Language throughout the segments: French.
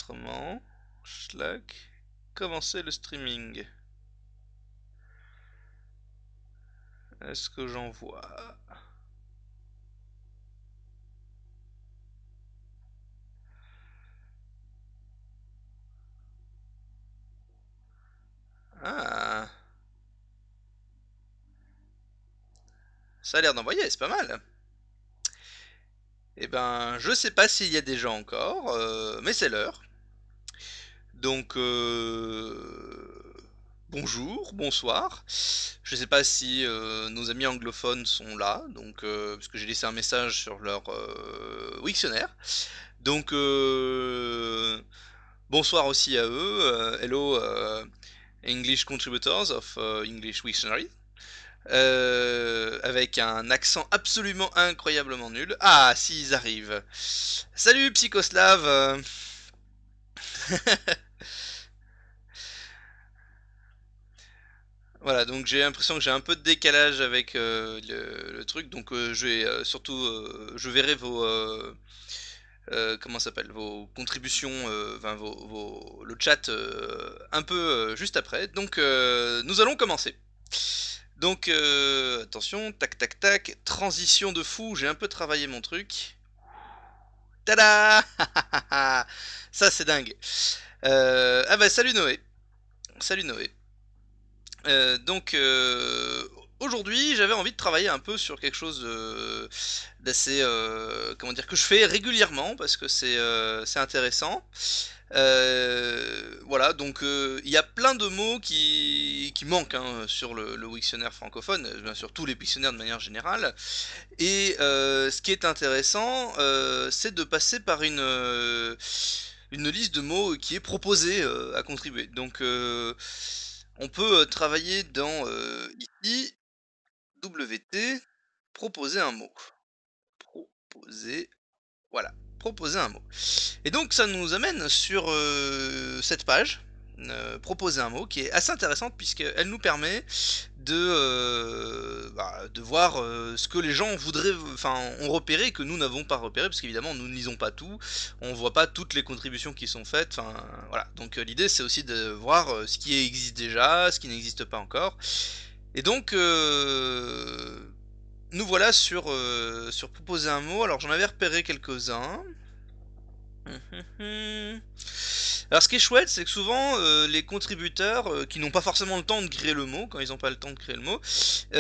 enregistrement. Schlag. Commencer le streaming. Est-ce que j'envoie? Ah, ça a l'air d'envoyer, c'est pas mal. Eh ben, je sais pas s'il y a des gens encore, mais c'est l'heure. Donc, bonjour, bonsoir. Je sais pas si nos amis anglophones sont là, donc parce que j'ai laissé un message sur leur Wiktionnaire. Donc, bonsoir aussi à eux. Hello, English contributors of English Wiktionary. Avec un accent absolument incroyablement nul. Ah, s'ils arrivent. Salut Psychoslav. Voilà, donc j'ai l'impression que j'ai un peu de décalage avec le truc, donc je vais surtout, je verrai vos, comment ça s'appelle, vos contributions, enfin le chat un peu juste après. Donc nous allons commencer. Donc attention, tac tac tac, transition de fou, j'ai un peu travaillé mon truc. Tada! Ça c'est dingue. Ah bah salut Noé. Salut Noé. Donc aujourd'hui, j'avais envie de travailler un peu sur quelque chose, d'assez, comment dire? Que je fais régulièrement parce que c'est intéressant. Voilà, donc il y a plein de mots qui manquent, hein, sur le Wiktionnaire francophone, bien sûr tous les dictionnaires de manière générale. Et ce qui est intéressant, c'est de passer par une liste de mots qui est proposée, à contribuer. Donc on peut, travailler dans, ici, WT, proposer un mot. Proposer, voilà, proposer un mot. Et donc ça nous amène sur, cette page, proposer un mot qui est assez intéressante puisqu'elle nous permet de voir, ce que les gens voudraient enfin, ont repéré et que nous n'avons pas repéré parce qu'évidemment nous ne lisons pas tout, on voit pas toutes les contributions qui sont faites, enfin voilà. Donc l'idée c'est aussi de voir, ce qui existe déjà, ce qui n'existe pas encore. Et donc nous voilà sur proposer un mot. Alors j'en avais repéré quelques-uns. Mmh. Alors ce qui est chouette, c'est que souvent, les contributeurs, qui n'ont pas forcément le temps de créer le mot, quand ils ont pas le temps de créer le mot,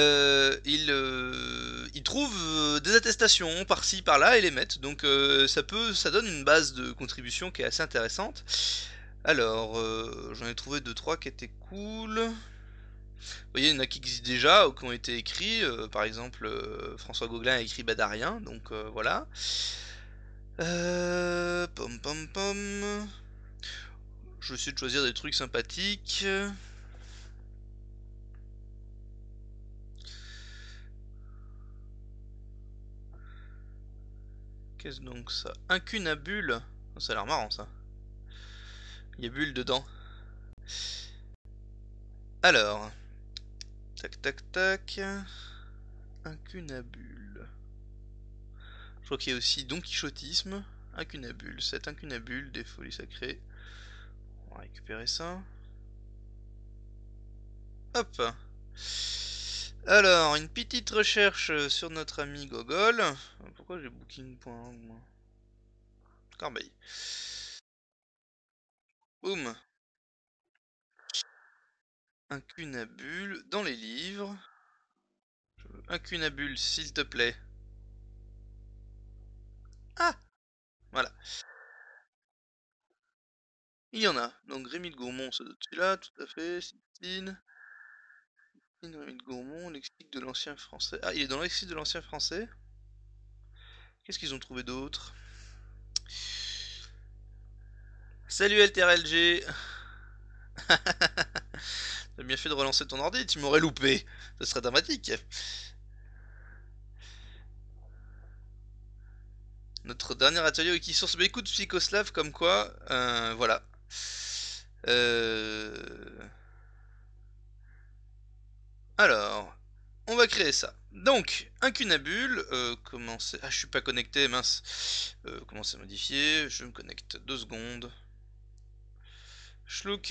ils trouvent, des attestations par-ci par-là et les mettent. Donc ça donne une base de contribution qui est assez intéressante. Alors, j'en ai trouvé deux trois qui étaient cool. Vous voyez, il y en a qui existent déjà ou qui ont été écrits, par exemple, François Gauguin a écrit Badarien, donc voilà. Pom pom pom. Je vais essayer de choisir des trucs sympathiques. Qu'est-ce donc ça? Incunabule? Oh, ça a l'air marrant ça. Il y a bulle dedans. Alors, tac tac tac. Incunabule. Je crois qu'il y a aussi Don Quichotisme. Incunabule. Cet incunabule des folies sacrées. On va récupérer ça. Hop. Alors, une petite recherche sur notre ami Gogol. Pourquoi j'ai booking.org moi? Corbeille. Boum. Incunabule dans les livres. Incunabule, s'il te plaît. Ah, voilà. Il y en a. Donc Rémy de Gourmont, c'est celui-là, tout à fait. Cystine. Rémy de Gourmont, lexique de l'ancien français. Ah, il est dans le lexique de l'ancien français. Qu'est-ce qu'ils ont trouvé d'autre? Salut LTRLG. T'as bien fait de relancer ton ordi, tu m'aurais loupé. Ce serait dramatique. Notre dernier atelier Wikisource. Bah écoute, Psychoslav, comme quoi, voilà. Euh... Alors, on va créer ça. Donc, incunabule, comment c'est... Ah, je suis pas connecté, mince. Comment c'est modifié? Je me connecte, 2 secondes. Schlouk.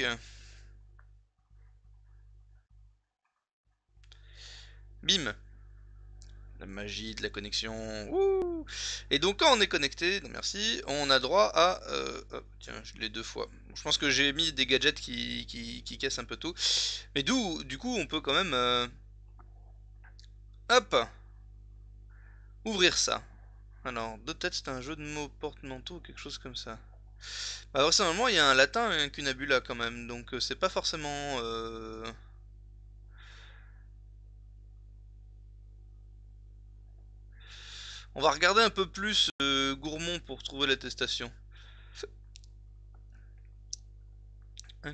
Bim. La magie de la connexion. Wouh. Et donc quand on est connecté, non merci, on a droit à... hop, tiens, je l'ai deux fois. Bon, je pense que j'ai mis des gadgets qui cassent un peu tout. Mais d'où, du coup, on peut quand même... hop, ouvrir ça. Alors, deux têtes, c'est un jeu de mots porte-manteau ou quelque chose comme ça. Bah, personnellement, il y a un latin et un cunabula quand même, donc c'est pas forcément... On va regarder un peu plus gourmand pour trouver l'attestation. Un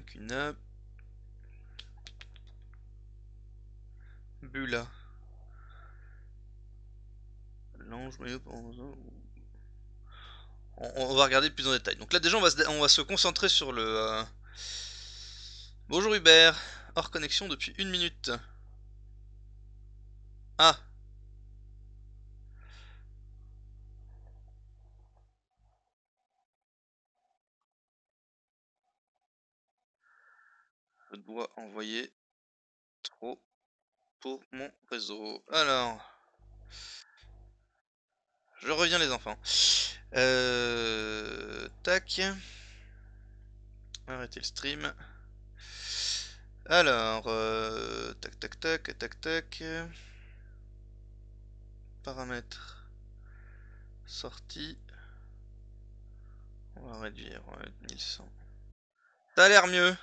cunabula. L'ange maillot on va regarder plus en détail. Donc là déjà on va se concentrer sur le... Bonjour Hubert, hors connexion depuis une minute. Ah, je dois envoyer trop pour mon réseau. Alors, je reviens les enfants. Tac, arrêtez le stream. Alors, tac tac tac tac tac. Paramètres, sortie. On va réduire, on va mettre 1100. Ça a l'air mieux.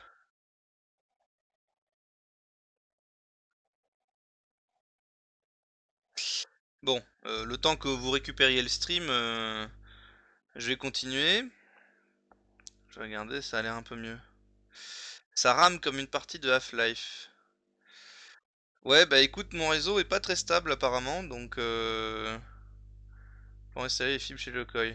Bon, le temps que vous récupériez le stream, je vais continuer. Je vais regarder, ça a l'air un peu mieux. Ça rame comme une partie de Half-Life. Ouais, bah écoute, mon réseau est pas très stable apparemment, donc pour installer les fibres chez Lokoi.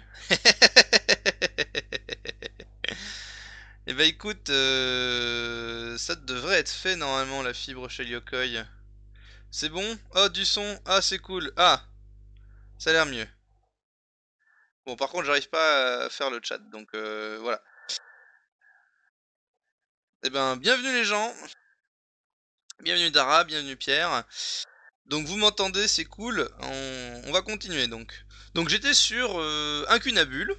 Et bah écoute, ça devrait être fait normalement la fibre chez Yokoi. C'est bon? Oh, du son. Ah, c'est cool. Ah, ça a l'air mieux. Bon, par contre, j'arrive pas à faire le chat, donc voilà. Eh ben, bienvenue les gens. Bienvenue Dara, bienvenue Pierre. Donc vous m'entendez, c'est cool. On va continuer donc. Donc j'étais sur Incunabule.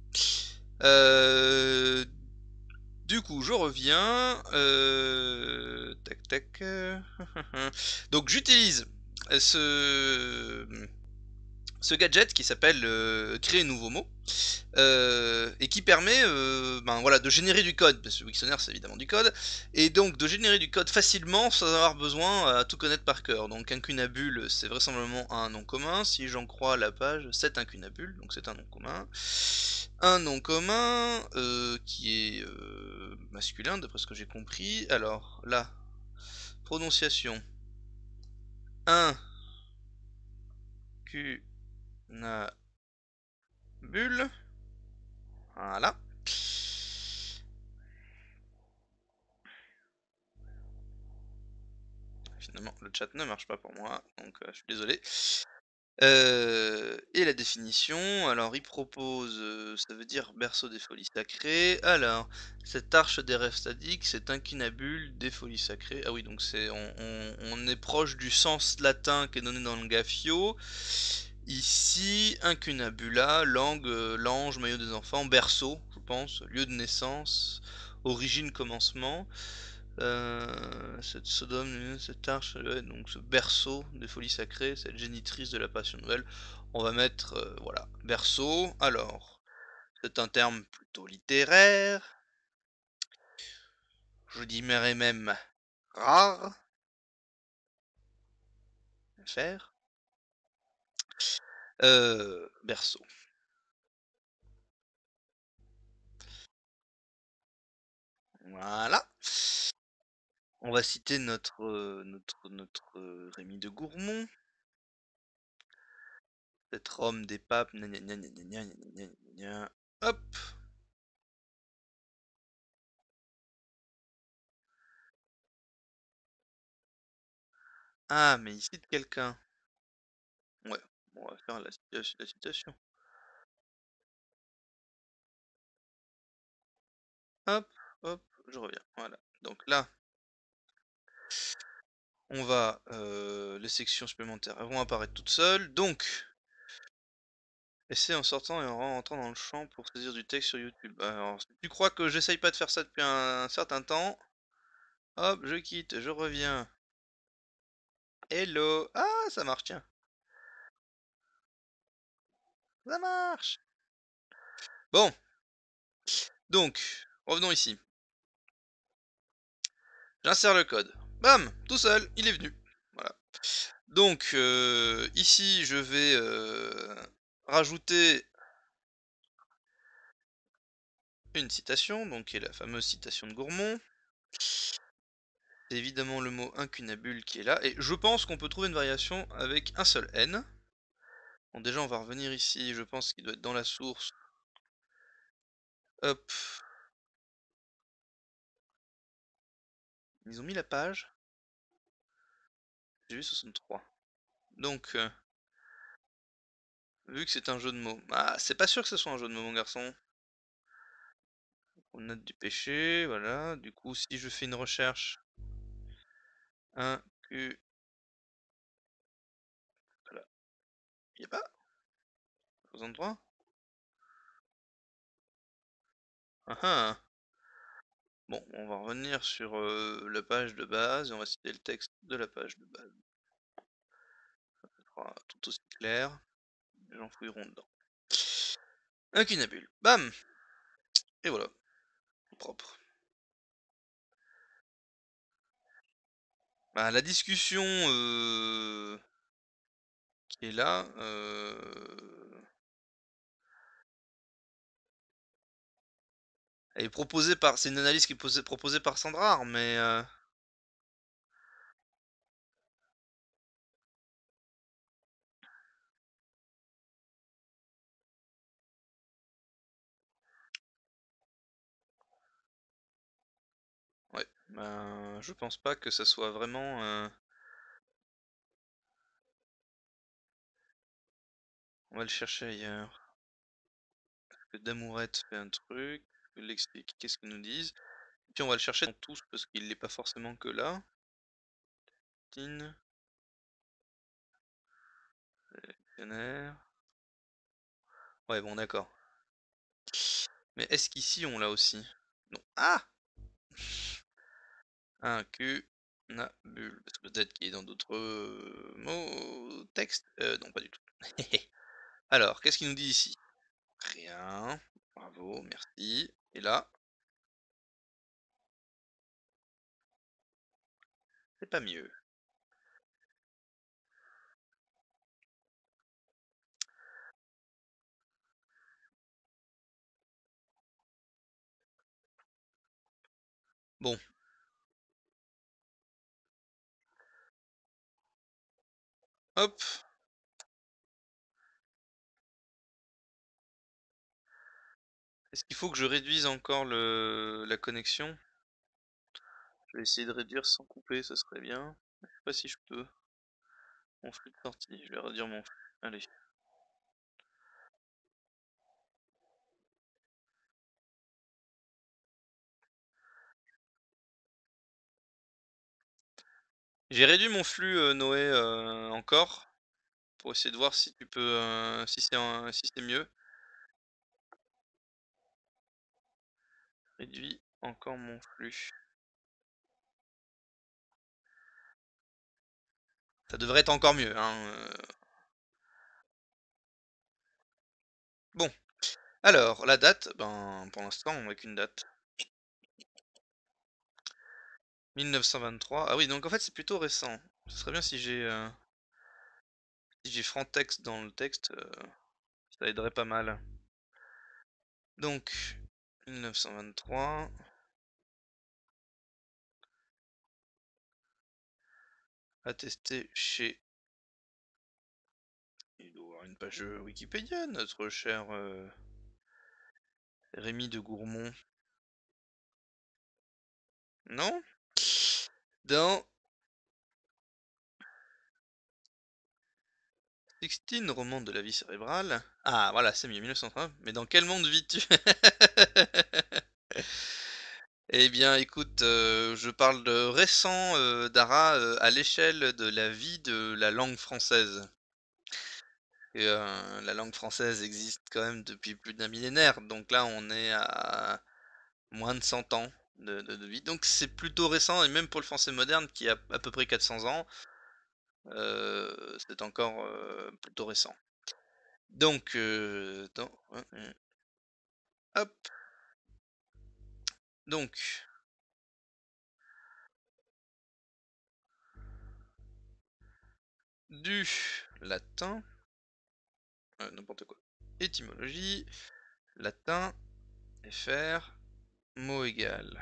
Euh, du coup, je reviens. Tac tac. Donc j'utilise ce ce gadget qui s'appelle créer nouveau mot et qui permet ben, voilà, de générer du code, parce que Wiktionnaire c'est évidemment du code, et donc de générer du code facilement sans avoir besoin à tout connaître par cœur. Donc incunabule c'est vraisemblablement un nom commun, si j'en crois la page, c'est incunabule, donc c'est un nom commun. Un nom commun qui est masculin d'après ce que j'ai compris. Alors là, prononciation. Un bulle. Voilà. Finalement, le chat ne marche pas pour moi, donc je suis désolé. Et la définition, alors il propose, ça veut dire berceau des folies sacrées. Alors, cette arche des rêves sadiques, c'est incunabule des folies sacrées. Ah oui, donc c'est on est proche du sens latin qui est donné dans le Gaffio. Ici, incunabula, langue, l'ange, maillot des enfants, berceau, je pense, lieu de naissance, origine, commencement. Cette Sodome, cette arche, ouais, donc ce berceau des folies sacrées, cette génitrice de la passion nouvelle, on va mettre, voilà, berceau. Alors, c'est un terme plutôt littéraire, je dirais même rare, faire. Berceau. Voilà. On va citer notre Rémi de Gourmont, cet Rome des papes, gna gna gna gna gna gna gna gna gna. Hop. Ah, mais il cite quelqu'un. Ouais, on va faire la citation. Hop, hop. je reviens, voilà. Donc là, on va, les sections supplémentaires, elles vont apparaître toutes seules, donc essaie en sortant et en rentrant dans le champ pour saisir du texte sur YouTube. Alors, si tu crois que j'essaye pas de faire ça depuis un certain temps, hop, je quitte, je reviens. Hello! Ah, ça marche, tiens, ça marche! Bon, donc, revenons ici. J'insère le code. Bam! Tout seul, il est venu. Voilà. Donc, ici, je vais, rajouter une citation, donc qui est la fameuse citation de Gourmont. C'est évidemment le mot incunabule qui est là, et je pense qu'on peut trouver une variation avec un seul N. Bon, déjà, on va revenir ici, je pense qu'il doit être dans la source. Hop. Ils ont mis la page. J'ai vu 63. Donc, vu que c'est un jeu de mots. Ah, c'est pas sûr que ce soit un jeu de mots, mon garçon. On note du péché, voilà. Du coup, si je fais une recherche, un Q, voilà. Y a pas 63. Ah ah. Bon, on va revenir sur la page de base et on va citer le texte de la page de base. Ça sera tout aussi clair. Les gens fouilleront dedans. Incunabule. Bam! Et voilà. Propre. Bah, la discussion qui est là, elle est proposée par. C'est une analyse qui est proposée par Sandrard, mais ouais. Ben, je pense pas que ça soit vraiment. On va le chercher ailleurs. Que Damourette fait un truc. Que l'explique. Qu'est-ce qu'ils nous disent? Puis on va le chercher dans tous parce qu'il n'est pas forcément que là. Tin. Sélectionnaire. Ouais, bon, d'accord. Mais est-ce qu'ici on l'a aussi? Non. Ah! Un Incunabule. Parce que peut-être qu'il est dans d'autres mots, textes. Non, pas du tout. Alors, qu'est-ce qu'il nous dit ici? Rien. Bravo, merci. Et là, c'est pas mieux. Bon, hop. Est-ce qu'il faut que je réduise encore la connexion? Je vais essayer de réduire sans couper, ça serait bien. Je sais pas si je peux. Mon flux de sortie, je vais réduire mon flux. Allez. J'ai réduit mon flux Noé encore pour essayer de voir si tu peux si c'est mieux. Réduis encore mon flux. Ça devrait être encore mieux, hein. Bon, alors la date, ben pour l'instant on n'a qu'une date. 1923. Ah oui, donc en fait c'est plutôt récent. Ce serait bien si j'ai Frontex dans le texte, ça aiderait pas mal. Donc 1923. Attesté chez. Il doit y avoir une page Wikipédia, notre cher Rémi de Gourmont. Non? Dans 16 roman de la vie cérébrale. Ah voilà, c'est mieux, 1930. Mais dans quel monde vis-tu? Eh bien, écoute, je parle de récent, Dara, à l'échelle de la vie de la langue française. Et la langue française existe quand même depuis plus d'un millénaire, donc là, on est à moins de 100 ans de vie. Donc c'est plutôt récent et même pour le français moderne qui a à peu près 400 ans, c'est encore, plutôt récent. Donc dans hop, donc du latin, n'importe quoi, étymologie, latin, fr, mot égal,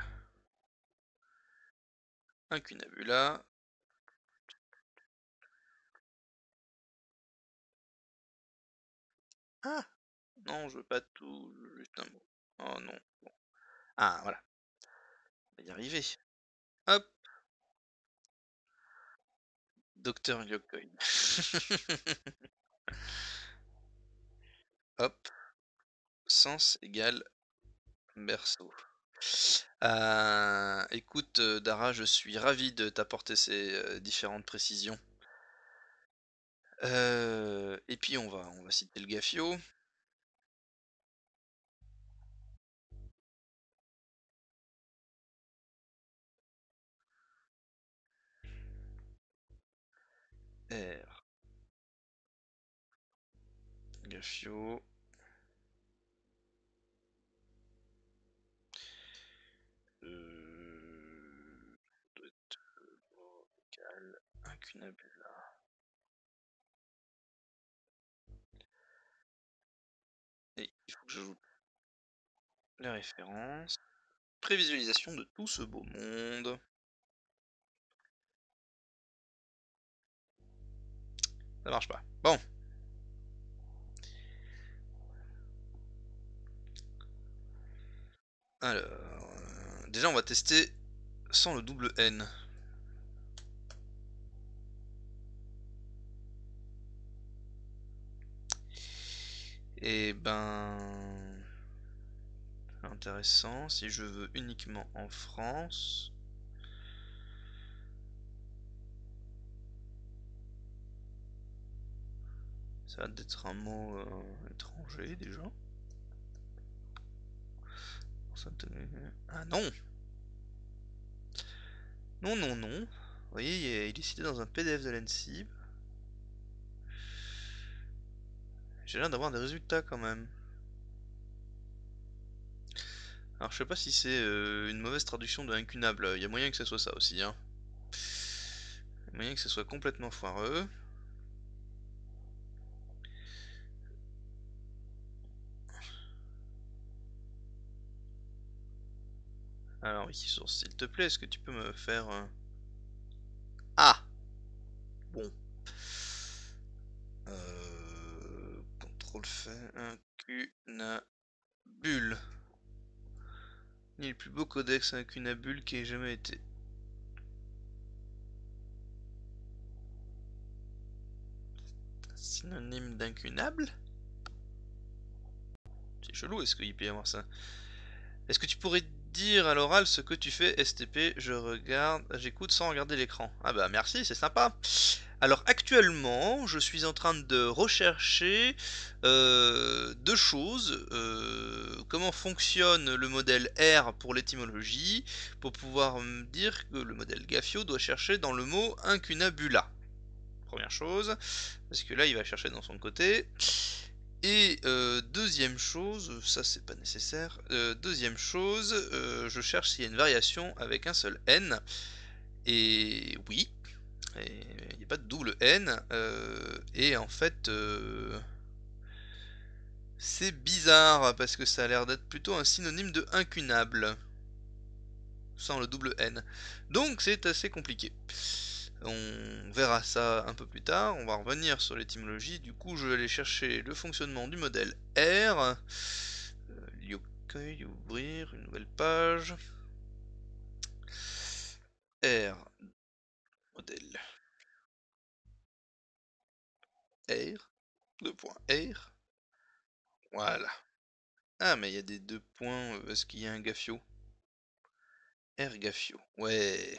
incunabula. Ah! Non, je veux pas tout, je veux juste un mot. Oh non. Ah voilà, on va y arriver. Hop, docteur Yokoin. Hop, sens égale berceau. Écoute, Dara, je suis ravi de t'apporter ces, différentes précisions. Et puis on va citer le Gaffio. R, Gaffio, doit être vocal, incunabula. Et il faut que j'ajoute les références. Prévisualisation de tout ce beau monde. Ça marche pas. Bon, alors, déjà on va tester sans le double N. Et ben, intéressant. Si je veux uniquement en France, ça va être un mot étranger déjà. Ah non, non, non, non. Vous voyez, il est cité dans un PDF de l'ENSIB. J'ai l'air d'avoir des résultats quand même. Alors je sais pas si c'est une mauvaise traduction de incunable. Il y a moyen que ce soit ça aussi, hein. Il y a moyen que ce soit complètement foireux. Alors Wikisource, s'il te plaît, est-ce que tu peux me faire... Ah! Bon. Contrôle fait, incunabule. Ni le plus beau codex incunabule qui ait jamais été. Synonyme d'incunable? C'est chelou, est-ce qu'il peut y avoir ça? Est-ce que tu pourrais dire à l'oral ce que tu fais, STP? Je regarde, j'écoute sans regarder l'écran. Ah bah merci, c'est sympa. Alors actuellement, je suis en train de rechercher deux choses. Comment fonctionne le modèle R pour l'étymologie, pour pouvoir me dire que le modèle Gaffio doit chercher dans le mot incunabula. Première chose, parce que là il va chercher dans son côté. Et deuxième chose, ça c'est pas nécessaire. Deuxième chose, je cherche s'il y a une variation avec un seul N. Et oui, il n'y a pas de double N. Et en fait, c'est bizarre parce que ça a l'air d'être plutôt un synonyme de incunable, sans le double N. Donc c'est assez compliqué. On verra ça un peu plus tard, on va revenir sur l'étymologie. Du coup, je vais aller chercher le fonctionnement du modèle R. Yokai, ouvrir une nouvelle page. R, modèle R, deux points R. Voilà. Ah, mais il y a des deux points, est-ce qu'il y a un gaffio? Ergafio. Ouais.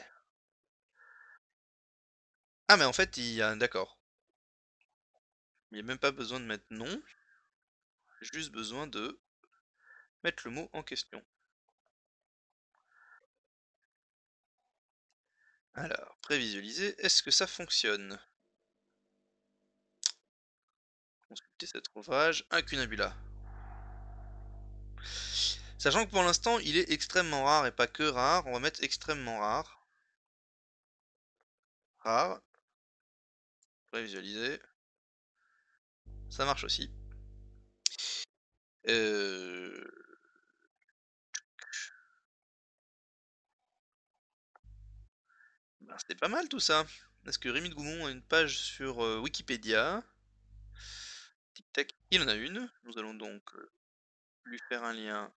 Ah mais en fait il y a d'accord. Il y a même pas besoin de mettre nom, juste besoin de mettre le mot en question. Alors, prévisualiser, est-ce que ça fonctionne? Consulter cet ouvrage, incunabula. Sachant que pour l'instant, il est extrêmement rare et pas que rare, on va mettre extrêmement rare. Rare, prévisualiser, ça marche aussi. Euh... Ben, c'était pas mal tout ça. Est-ce que Rémi de Goumont a une page sur Wikipédia? Tic tac, il en a une. Nous allons donc lui faire un lien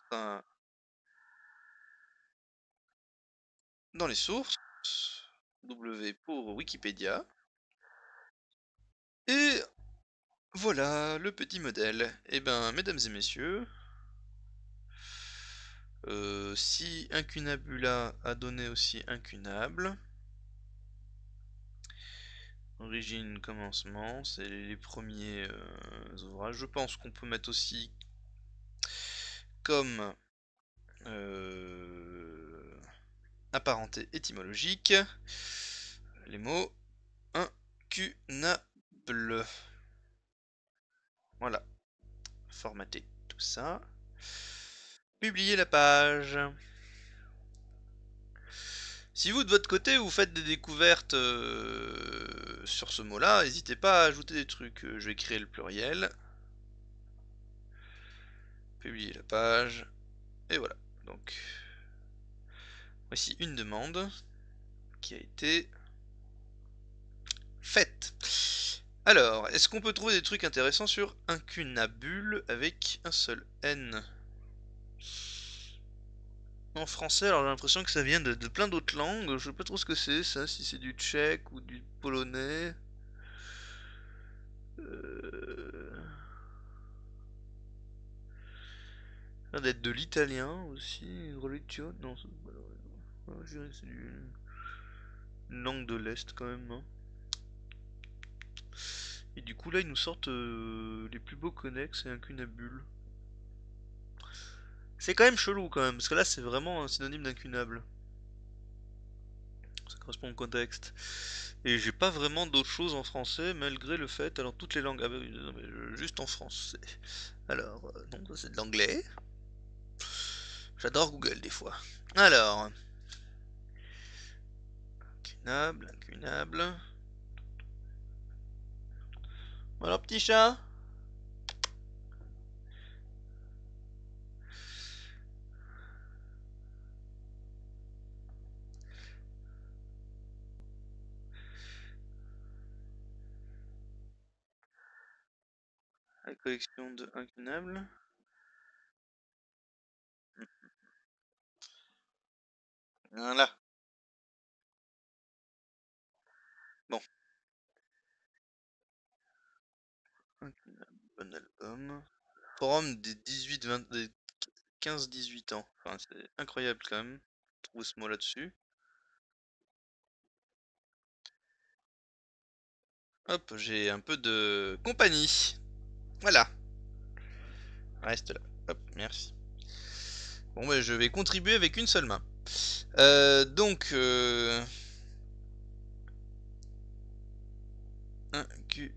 dans les sources. W pour Wikipédia. Et voilà le petit modèle. Eh ben, mesdames et messieurs, si incunabula a donné aussi incunable, origine, commencement, c'est les premiers ouvrages. Je pense qu'on peut mettre aussi comme apparenté étymologique les mots incunable. Voilà, formater tout ça. Publier la page. Si vous de votre côté vous faites des découvertes sur ce mot-là, n'hésitez pas à ajouter des trucs. Je vais créer le pluriel. Publier la page. Et voilà. Donc voici une demande qui a été faite. Alors, est-ce qu'on peut trouver des trucs intéressants sur incunabule avec un seul N en français? Alors j'ai l'impression que ça vient de plein d'autres langues. Je sais pas trop ce que c'est ça, si c'est du tchèque ou du polonais. Euh... Ça a l'air d'être de l'italien aussi. Relectio. Non, c'est pas ouais, je dirais que c'est une langue de l'Est quand même, hein. Et du coup là ils nous sortent les plus beaux connexes et incunabule. C'est quand même chelou quand même, parce que là c'est vraiment un synonyme d'incunable. Ça correspond au contexte. Et j'ai pas vraiment d'autres choses en français, malgré le fait. Alors toutes les langues. Ah bah oui, non, mais juste en français. Alors, non, ça c'est de l'anglais. J'adore Google des fois. Alors, incunable, incunable. Alors petit chat. La collection de incunables. Voilà. Bon. Incunable, bon album. Forum des 18-20, des 15-18 ans. Enfin, c'est incroyable quand même. Trouver ce mot là-dessus. Hop, j'ai un peu de compagnie. Voilà. Reste là. Hop, merci. Bon, bah, je vais contribuer avec une seule main. Donc, un Q.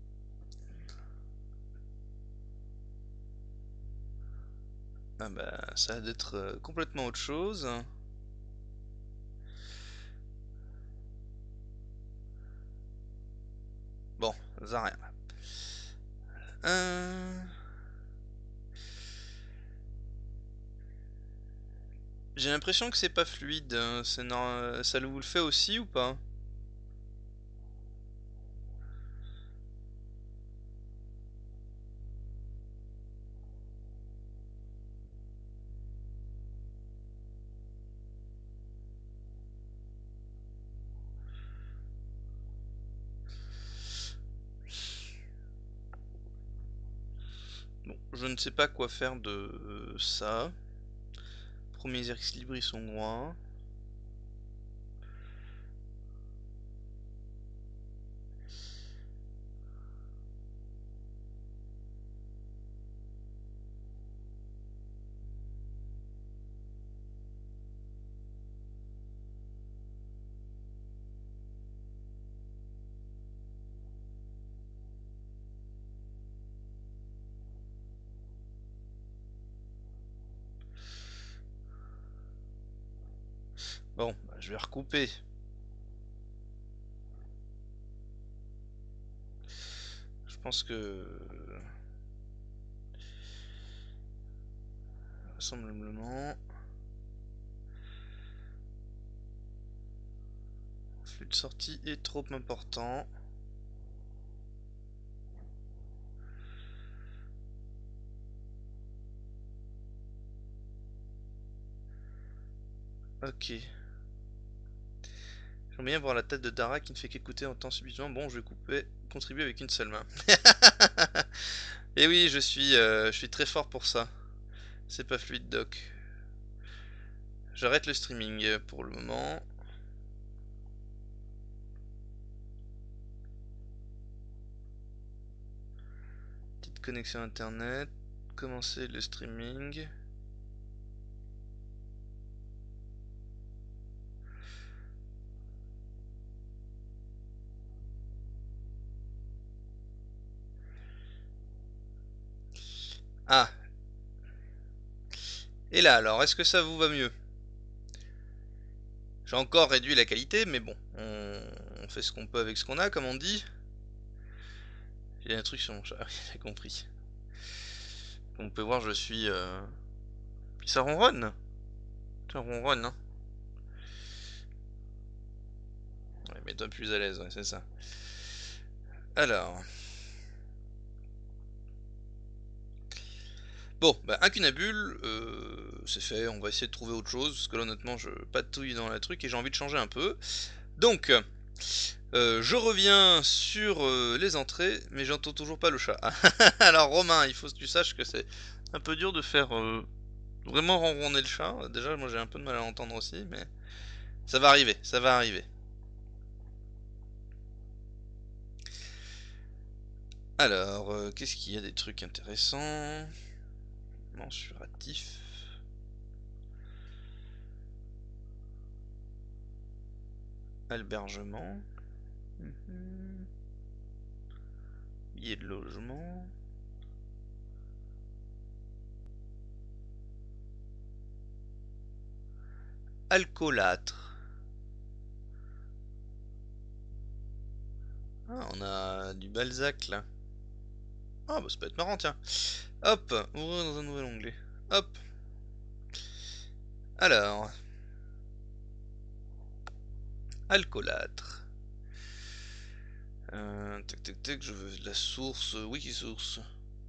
Ah bah, ça a d'être complètement autre chose. Bon, ça rien. Euh... J'ai l'impression que c'est pas fluide, hein. Ça vous le fait aussi ou pas? Bon, je ne sais pas quoi faire de ça. premiers équilibres ils sont droits. Bon, bah, je vais recouper. Je pense que... Vraisemblablement... Le flux de sortie est trop important. Ok. J'aimerais bien voir la tête de Dara qui ne fait qu'écouter en temps subitement. Bon, je vais couper, contribuer avec une seule main. Et oui, je suis très fort pour ça. C'est pas fluide, doc. J'arrête le streaming pour le moment. Petite connexion internet. Commencer le streaming. Ah. Et là alors, est-ce que ça vous va mieux? J'ai encore réduit la qualité, mais bon, on fait ce qu'on peut avec ce qu'on a, comme on dit. J'ai l'instruction, j'ai compris. Comme vous pouvez voir, je suis... Puis ça ronronne. Ça ronronne, hein. Ouais, mets-toi plus à l'aise, ouais, c'est ça. Alors... Bon, bah incunabule, c'est fait, on va essayer de trouver autre chose, parce que là honnêtement je patouille dans le truc et j'ai envie de changer un peu. Donc, je reviens sur les entrées, mais j'entends toujours pas le chat. Alors Romain, il faut que tu saches que c'est un peu dur de faire vraiment ronronner le chat. Déjà moi j'ai un peu de mal à l'entendre aussi, mais ça va arriver, ça va arriver. Alors, qu'est-ce qu'il y a des trucs intéressants? Mensuratif. Albergement. Billet de logement. Alcoolâtre. Ah, on a du Balzac là. Ah, bah ça peut être marrant, tiens. Hop, ouvrir dans un nouvel onglet. Hop. Alors, alcoolâtre. Tac tac tac, je veux la source. Wikisource.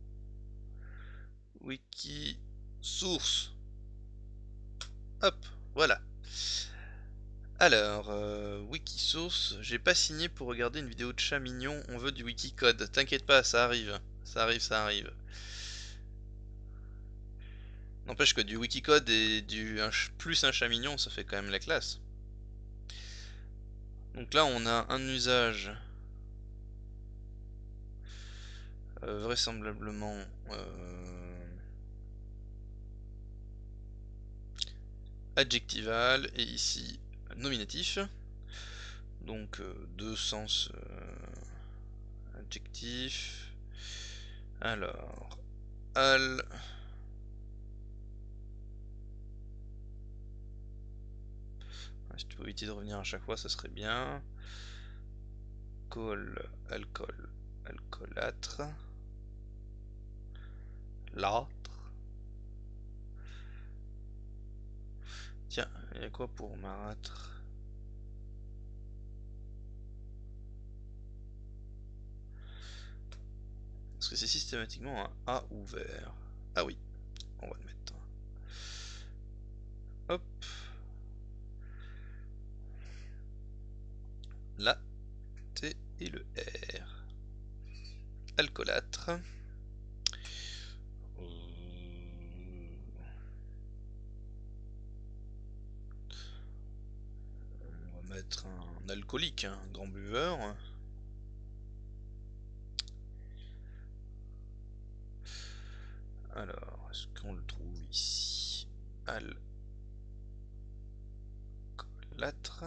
Wikisource. Hop, voilà. Alors, Wikisource, j'ai pas signé pour regarder une vidéo de chat mignon, on veut du Wikicode. T'inquiète pas, ça arrive. Ça arrive, ça arrive. N'empêche que du Wikicode et plus un chat mignon, ça fait quand même la classe. Donc là, on a un usage vraisemblablement adjectival et ici nominatif. Donc deux sens adjectifs. Alors, al. Si tu peux éviter de revenir à chaque fois, ça serait bien. Alcool, alcoolâtre. L'âtre. Tiens, il y a quoi pour marâtre? Parce que c'est systématiquement un A ouvert. Ah oui, on va le mettre. Hop. La T et le R. Alcoolâtre. mettre un alcoolique, hein, un grand buveur. Alors, est-ce qu'on le trouve ici? Alcoolâtre.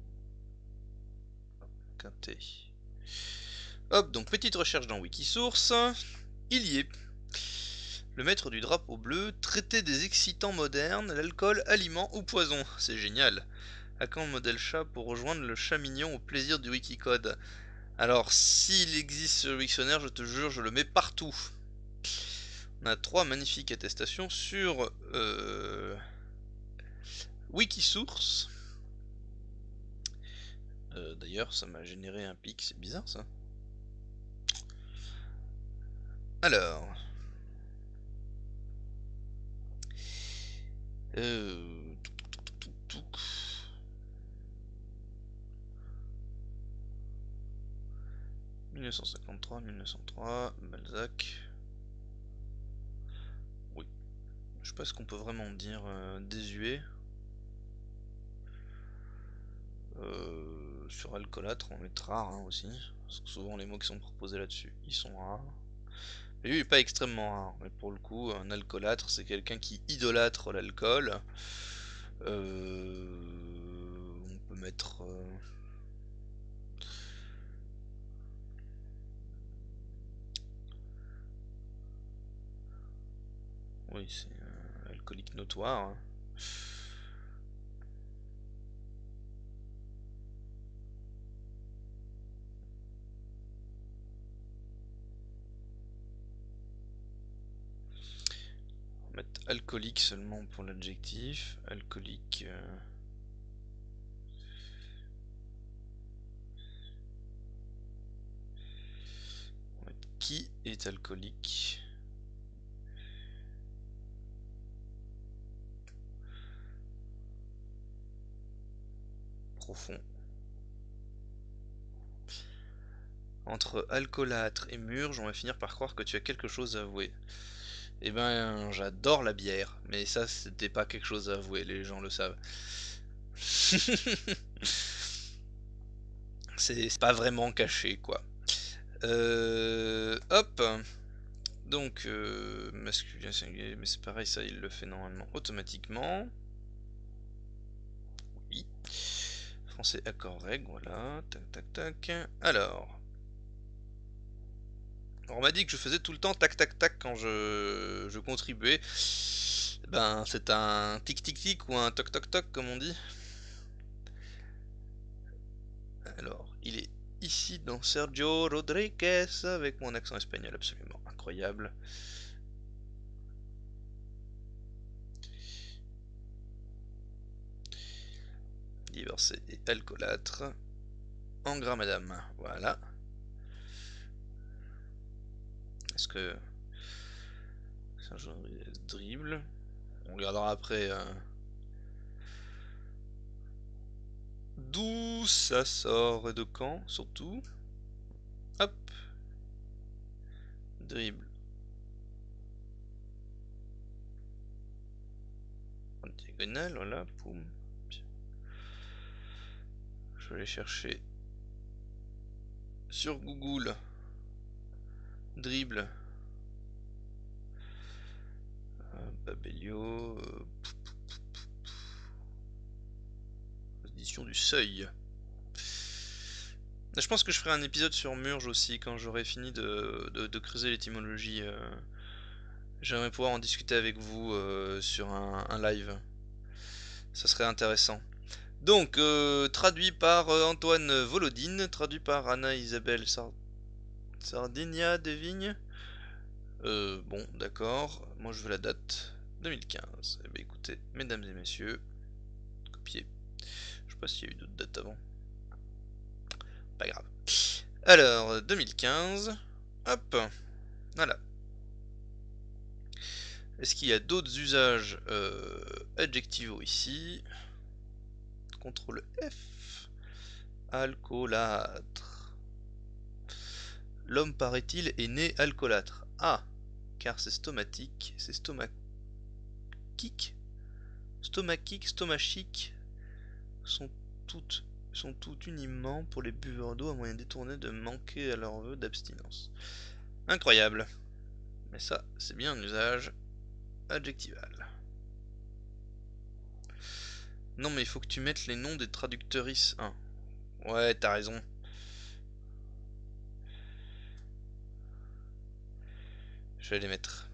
Quintet. Hop, donc petite recherche dans Wikisource. Il y est. Le maître du drapeau bleu, traiter des excitants modernes, l'alcool, aliment ou poison. C'est génial. À quand le modèle chat pour rejoindre le chat mignon au plaisir du Wikicode? Alors, s'il existe sur le Wiktionnaire, je te jure, je le mets partout. On a 3 magnifiques attestations sur Wikisource. D'ailleurs, ça m'a généré un pic, c'est bizarre ça. Alors. 1953, 1903, Balzac. Oui. Je sais pas ce qu'on peut vraiment dire désuet. Sur alcoolâtre, on va mettre rare hein, aussi. Parce que souvent les mots qui sont proposés là-dessus, ils sont rares. Mais lui, il est pas extrêmement rare. Mais pour le coup, un alcoolâtre, c'est quelqu'un qui idolâtre l'alcool. On peut mettre... Oui, c'est un alcoolique notoire. Hein. On va mettre alcoolique seulement pour l'adjectif. Alcoolique... On va mettre qui est alcoolique. Profond. Entre alcoolâtre et murge, on va finir par croire que tu as quelque chose à avouer. Eh ben, j'adore la bière, mais ça, c'était pas quelque chose à avouer, les gens le savent. C'est pas vraiment caché, quoi. Hop. Donc, masculin singulier, mais c'est pareil, ça, il le fait normalement automatiquement. Oui. Français accord règle, voilà. Tac, tac, tac. Alors. On m'a dit que je faisais tout le temps tac tac tac quand je contribuais. Ben c'est un tic tic tic ou un toc toc toc comme on dit. Alors il est ici dans Sergio Rodriguez avec mon accent espagnol absolument incroyable. Divorcé et alcoolâtre. En gras madame, voilà. Est-ce que c'est un genre de dribble? On regardera après d'où ça sort et de quand surtout. Hop. Dribble. En diagonale, voilà, poum. Je vais aller chercher sur Google dribble Babelio édition du Seuil. Je pense que je ferai un épisode sur Murge aussi quand j'aurai fini de creuser l'étymologie. J'aimerais pouvoir en discuter avec vous sur un live. Ça serait intéressant. Donc, traduit par Antoine Volodine, traduit par Anna Isabelle Sardinia Desvignes. Bon, d'accord. Moi, je veux la date 2015. Eh bien, écoutez, mesdames et messieurs, copier. Je sais pas s'il y a eu d'autres dates avant. Pas grave. Alors, 2015. Hop. Voilà. Est-ce qu'il y a d'autres usages adjectivaux ici? CTRL F. Alcoolâtre. L'homme, paraît-il, est né alcoolâtre. Ah, car c'est stomatique, c'est stomachique sont toutes sont tout uniment pour les buveurs d'eau un moyen détourné de manquer à leur vœu d'abstinence. Incroyable. Mais ça, c'est bien un usage adjectival. Non mais il faut que tu mettes les noms des traducteuristes 1. Ouais, t'as raison. Je vais les mettre.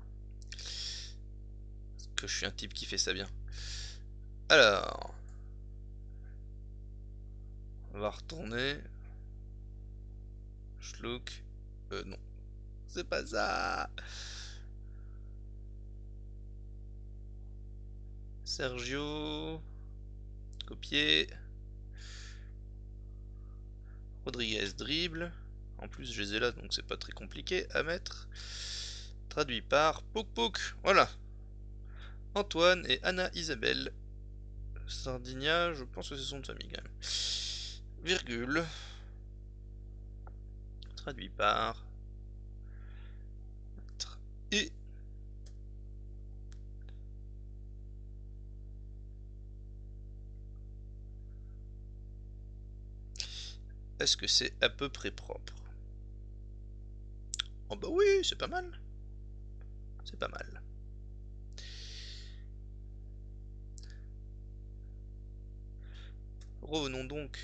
Parce que je suis un type qui fait ça bien. Alors, on va retourner. Schlook. Non. C'est pas ça. Sergio. Copier. Rodriguez dribble. En plus, je les ai là, donc c'est pas très compliqué à mettre. Traduit par Pouk Pouk. Voilà. Antoine et Anna Isabelle. Sardinia, je pense que c'est son de famille quand même. Virgule. Traduit par. Et. Est-ce que c'est à peu près propre? Oh bah oui, c'est pas mal. C'est pas mal. Revenons donc.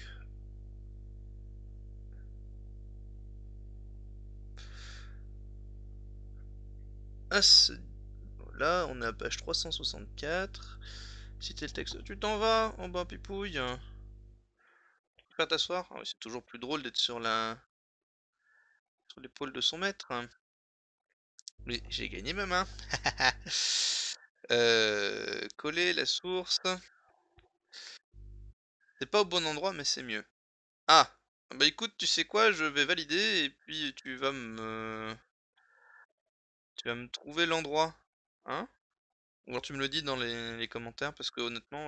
À ce... Là, on est à page 364. Citer le texte. Tu t'en vas? Oh bah pipouille. Tu peux pas t'asseoir? Ah oui, c'est toujours plus drôle d'être sur la... sur l'épaule de son maître. Mais j'ai gagné ma main. Coller la source. C'est pas au bon endroit, mais c'est mieux. Ah! Bah écoute, tu sais quoi? Je vais valider et puis tu vas me trouver l'endroit. Hein? Ou alors tu me le dis dans les commentaires parce que honnêtement,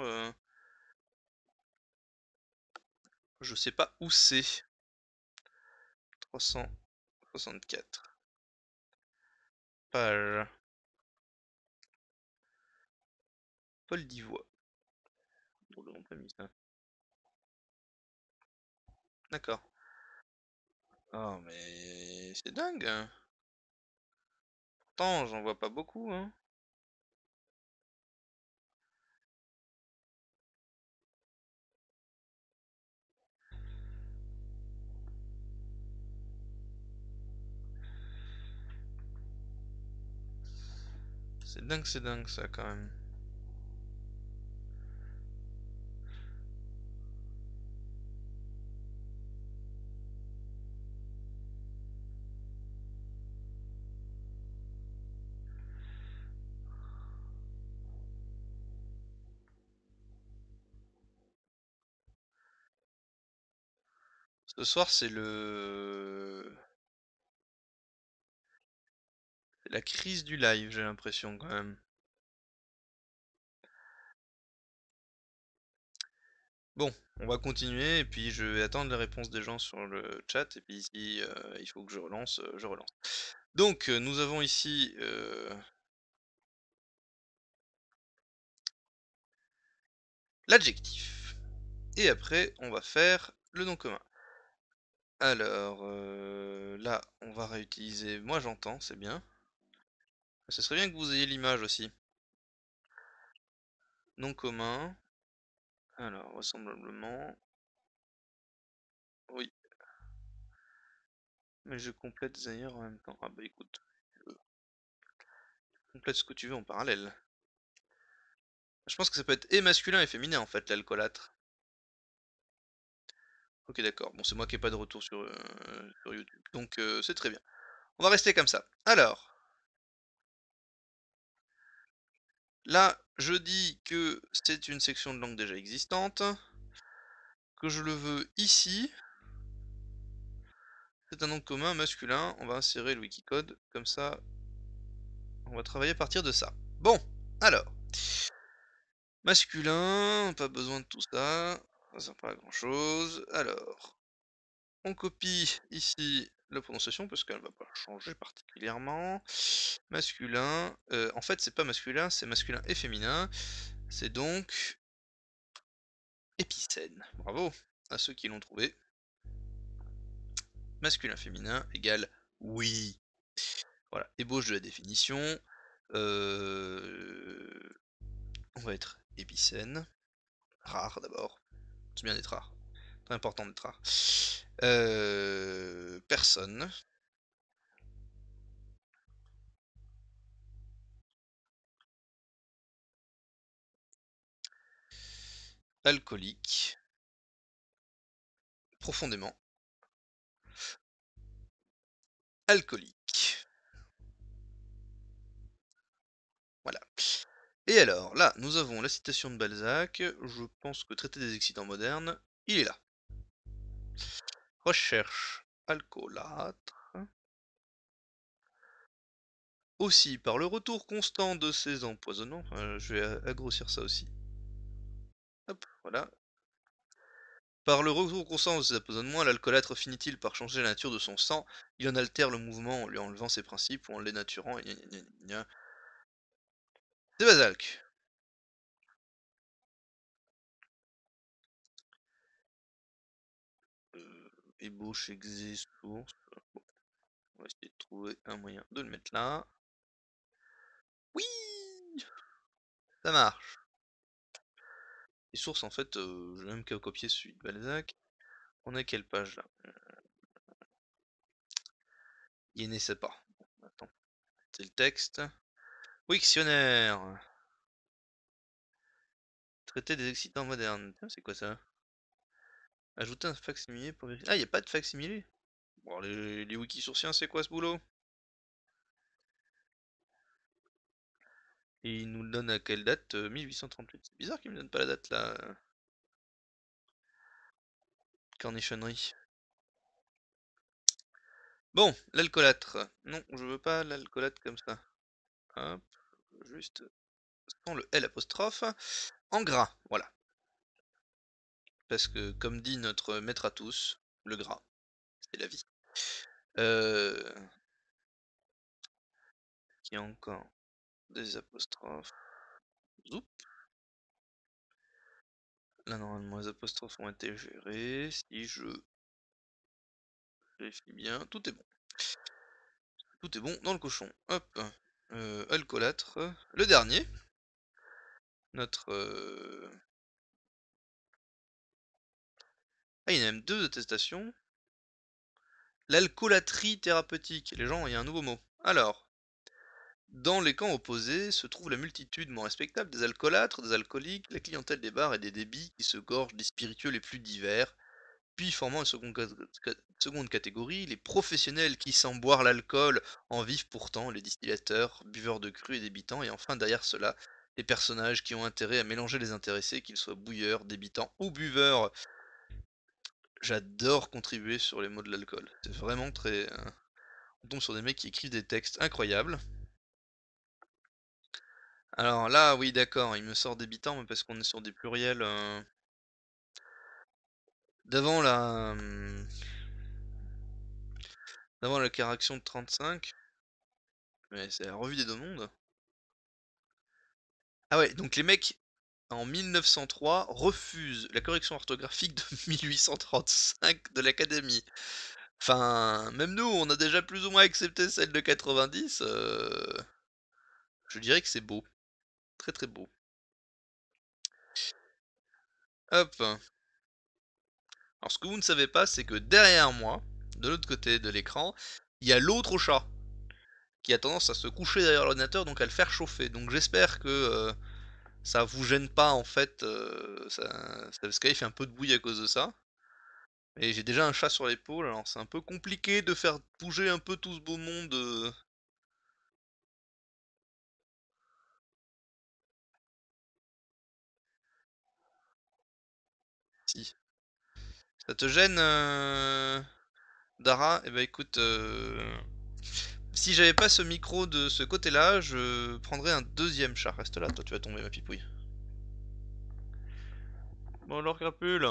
je sais pas où c'est. 364 page. Paul d'Ivoire. Drôle de nom de famille, ça. D'accord. Oh mais c'est dingue, hein. Pourtant, j'en vois pas beaucoup, hein. C'est dingue ça quand même. Ce soir, c'est la crise du live, j'ai l'impression quand même. Bon, on va continuer et puis je vais attendre les réponses des gens sur le chat et puis si il faut que je relance, je relance. Donc, nous avons ici l'adjectif. Et après, on va faire le nom commun. Alors, là, on va réutiliser moi j'entends, c'est bien. Ce serait bien que vous ayez l'image aussi. Nom commun. Alors, vraisemblablement. Oui, mais je complète d'ailleurs en même temps. Ah bah écoute, complète ce que tu veux en parallèle. Je pense que ça peut être et masculin et féminin en fait, l'alcoolâtre. Ok d'accord, bon c'est moi qui ai pas de retour sur YouTube, donc c'est très bien. On va rester comme ça. Alors, là, je dis que c'est une section de langue déjà existante, que je le veux ici. C'est un nom commun masculin, on va insérer le wikicode, comme ça, on va travailler à partir de ça. Bon, alors, masculin, pas besoin de tout ça, ça sert pas à grand chose. Alors, on copie ici la prononciation parce qu'elle va pas changer particulièrement. Masculin, en fait c'est pas masculin, c'est masculin et féminin. C'est donc épicène. Bravo. à ceux qui l'ont trouvé. Masculin, féminin égale oui. Voilà, ébauche de la définition. On va être épicène. Rare d'abord. C'est bien d'être rare. Très important d'être rare. Personne. Alcoolique. Profondément. Alcoolique. Voilà. Et alors, là, nous avons la citation de Balzac. Je pense que traiter des excitants modernes, il est là. Recherche alcoolâtre. Aussi, par le retour constant de ces empoisonnements, je vais grossir ça aussi. Hop, voilà. Par le retour constant de ces empoisonnements, l'alcoolâtre finit-il par changer la nature de son sang? Il en altère le mouvement en lui enlevant ses principes ou en les dénaturant, et gna gna gna gna. C'est Balzac. Ébauche, exé, source. Bon, on va essayer de trouver un moyen de le mettre là. Oui! Ça marche. Les sources, en fait, j'ai même qu'à copier celui de Balzac. On est à quelle page là? Il ne sait pas. Attends, c'est le texte. Wiktionnaire. Traiter des excitants modernes. Tiens, c'est quoi ça? Ajouter un facsimilé pour vérifier. Ah, y a pas de facsimilé? Bon, les wikis sourciens, c'est quoi ce boulot? Et il nous le donne à quelle date? 1838. C'est bizarre qu'il me donne pas la date là. Cornichonnerie. Bon, l'alcoolâtre. Non, je veux pas l'alcoolâtre comme ça. Hop, juste sans le L apostrophe. En gras, voilà. Parce que, comme dit notre maître à tous, le gras, c'est la vie. Euh... Qui a encore des apostrophes. Zoup. Là, normalement, les apostrophes ont été gérées. Si je vérifie bien, tout est bon. Tout est bon dans le cochon. Hop. Alcoolâtre. Le dernier. Notre... Ah, il y en a même deux attestations. L'alcoolatrie thérapeutique. Les gens, il y a un nouveau mot. Alors, dans les camps opposés se trouve la multitude moins respectable des alcoolâtres, des alcooliques, la clientèle des bars et des débits qui se gorgent des spiritueux les plus divers, puis formant une seconde catégorie, les professionnels qui, sans boire l'alcool, en vivent pourtant, les distillateurs, buveurs de cru et débitants, et enfin derrière cela, les personnages qui ont intérêt à mélanger les intéressés, qu'ils soient bouilleurs, débitants ou buveurs. J'adore contribuer sur les mots de l'alcool. C'est vraiment très... On tombe sur des mecs qui écrivent des textes incroyables. Alors là, oui, d'accord, il me sort débitant, mais parce qu'on est sur des pluriels d'avant la d'avant la correction de 35. Mais c'est la revue des deux mondes. Ah ouais, donc les mecs en 1903 refusent la correction orthographique de 1835 de l'Académie. Enfin, même nous, on a déjà plus ou moins accepté celle de 90. Je dirais que c'est beau, très très beau. Hop. Alors ce que vous ne savez pas, c'est que derrière moi, de l'autre côté de l'écran, il y a l'autre chat qui a tendance à se coucher derrière l'ordinateur, donc à le faire chauffer. Donc j'espère que ça vous gêne pas en fait, parce qu'il fait un peu de bruit à cause de ça. Et j'ai déjà un chat sur l'épaule, alors c'est un peu compliqué de faire bouger un peu tout ce beau monde. Si. Ça te gêne, Dara? Eh ben écoute, si j'avais pas ce micro de ce côté-là, je prendrais un deuxième chat. Reste là, toi tu vas tomber ma pipouille. Bon alors crapule,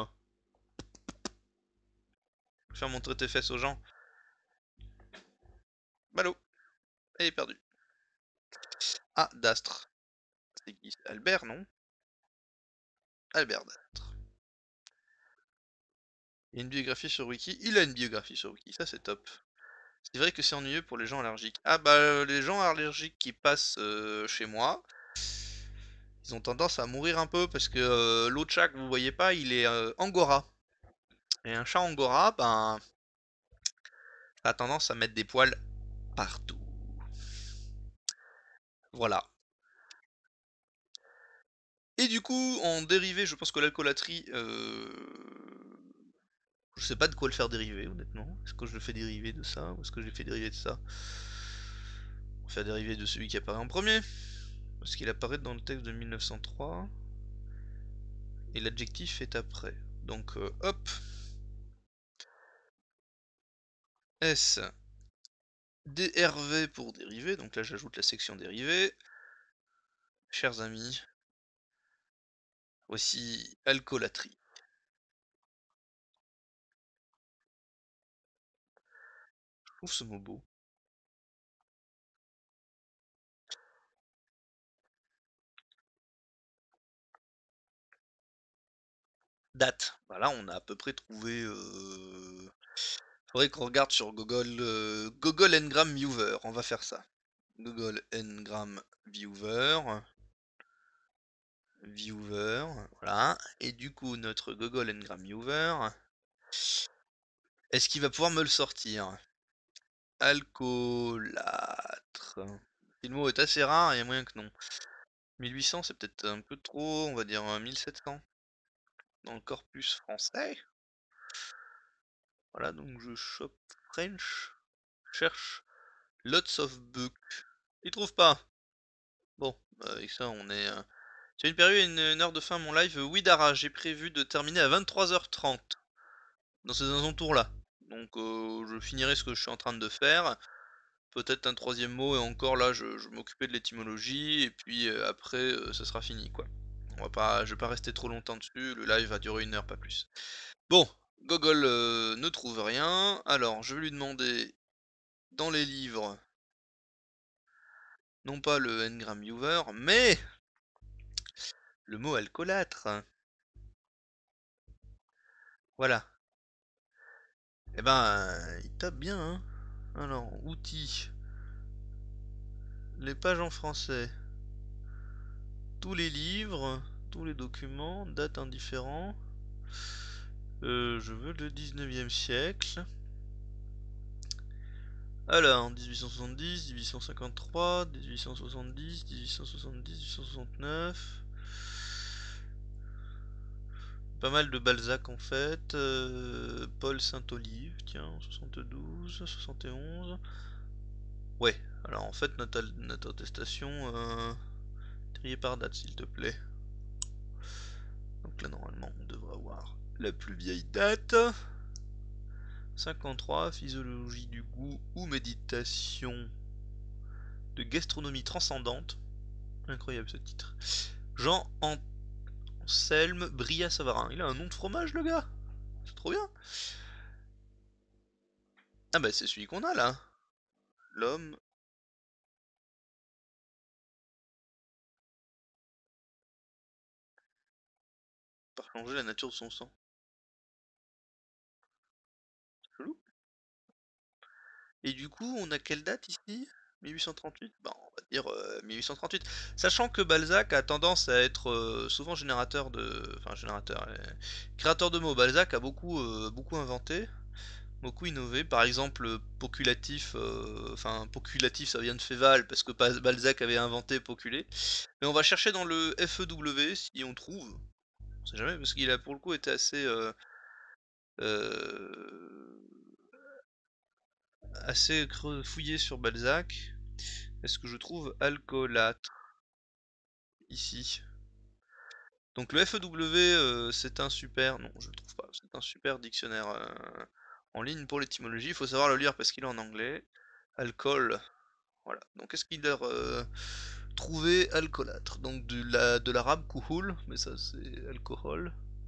faire montrer tes fesses aux gens. Ballot, elle est perdue. Ah, Dastre. C'est qui? Albert, non? Albert Dastre. Il y a une biographie sur Wiki. Il a une biographie sur Wiki, ça c'est top. C'est vrai que c'est ennuyeux pour les gens allergiques. Ah bah les gens allergiques qui passent chez moi, ils ont tendance à mourir un peu parce que l'autre chat que vous voyez pas, il est angora. Et un chat angora, ben, ça a tendance à mettre des poils partout. Voilà. Et du coup, en dérivé, je pense que l'alcoolatrie, je sais pas de quoi le faire dériver, honnêtement. Est-ce que je le fais dériver de ça ou est-ce que je le fais dériver de ça? On va faire dériver de celui qui apparaît en premier, parce qu'il apparaît dans le texte de 1903, et l'adjectif est après. Donc hop, S, DRV pour dériver, donc là j'ajoute la section dérivée. Chers amis, voici alcoolatrie. Je trouve ce mot beau. Date. Voilà, on a à peu près trouvé. Faudrait qu'on regarde sur Google, Google Ngram Viewer. On va faire ça. Google Ngram Viewer. Viewer. Voilà. Et du coup, notre Google Ngram Viewer. Est-ce qu'il va pouvoir me le sortir? Alcoolâtre. Si le mot est assez rare, il y a moyen que non. 1800, c'est peut-être un peu trop. On va dire 1700. Dans le corpus français. Voilà, donc je chope French. Cherche lots of books. Il trouve pas. Bon, avec ça, on est. J'ai une période et une heure de fin à mon live. Oui, Dara, j'ai prévu de terminer à 23h30. Dans ces alentours-là. Donc, je finirai ce que je suis en train de faire. Peut-être un troisième mot, et encore là, je vais m'occuper de l'étymologie. Et puis après, ça sera fini, quoi. Je vais pas rester trop longtemps dessus. Le live va durer 1 heure, pas plus. Bon, Gogol ne trouve rien. Alors, je vais lui demander dans les livres, non pas le Ngram Viewer, mais le mot alcoolâtre. Voilà. Eh ben, il tape bien, hein. Alors, outils. Les pages en français. Tous les livres, tous les documents, date indifférent. Je veux le 19e siècle. Alors, 1870, 1853, 1870, 1870, 1869. Pas mal de Balzac en fait. Paul Saint-Olive, tiens, 72, 71. Ouais, alors en fait, notre attestation, triée par date, s'il te plaît. Donc là, normalement, on devrait avoir la plus vieille date. 53, physiologie du goût ou méditation de gastronomie transcendante. Incroyable ce titre. Jean Anselme Bria-Savarin. Il a un nom de fromage, le gars. C'est trop bien. Ah bah c'est celui qu'on a là. L'homme par changer la nature de son sang. Chelou. Et du coup, on a quelle date ici? 1838? Bon, on va dire 1838. Sachant que Balzac a tendance à être souvent générateur de... Enfin, générateur... créateur de mots. Balzac a beaucoup inventé, beaucoup innové. Par exemple, poculatif... Enfin, poculatif, ça vient de Féval, parce que Balzac avait inventé poculer. Mais on va chercher dans le FEW, si on trouve. On sait jamais, parce qu'il a pour le coup été assez... euh, assez fouillé sur Balzac. Est-ce que je trouve alcoolâtre ici? Donc le FEW, c'est un super... Non, je le trouve pas. C'est un super dictionnaire en ligne pour l'étymologie. Il faut savoir le lire parce qu'il est en anglais. Alcool. Voilà. Donc est-ce qu'il a trouvé alcoolâtre? Donc de l'arabe kuhul, mais ça c'est alcool.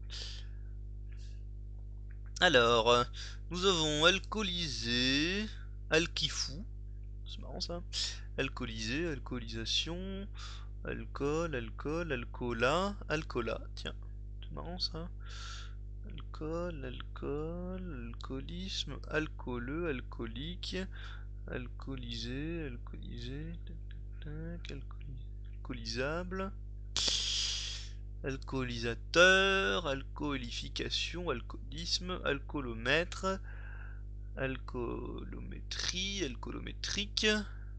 Alors, nous avons alcoolisé, alkifou, c'est marrant ça. Alcoolisé, alcoolisation, alcool, alcool, alcoola, alcoola, tiens, c'est marrant ça. alcool, alcool, alcoolisme, alcooleux, alcoolique, alcoolisé, alcoolisé, tac, tac, alcoolisable, alcoolisateur, alcoolification, alcoolisme, alcoolomètre, alcoolométrie, alcoolométrique,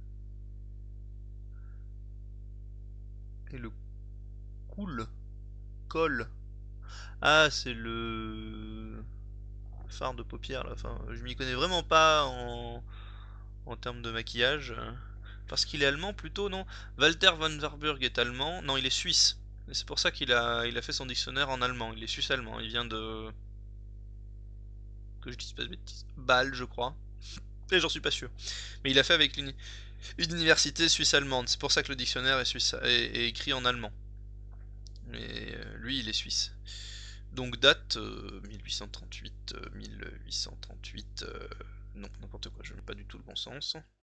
et le cool, col. Ah, c'est le fard de paupières là. Enfin, je m'y connais vraiment pas en termes de maquillage. Parce qu'il est allemand plutôt, non? Walter von Warburg est allemand. Non, il est suisse. Et c'est pour ça qu'il a fait son dictionnaire en allemand. Il est suisse-allemand. Il vient de... Que je dise pas de bêtises. Bâle, je crois. Et j'en suis pas sûr. Mais il a fait avec une université suisse-allemande. C'est pour ça que le dictionnaire est, suisse, est écrit en allemand. Mais lui, il est suisse. Donc date 1838, 1838, non, n'importe quoi, je mets pas du tout le bon sens.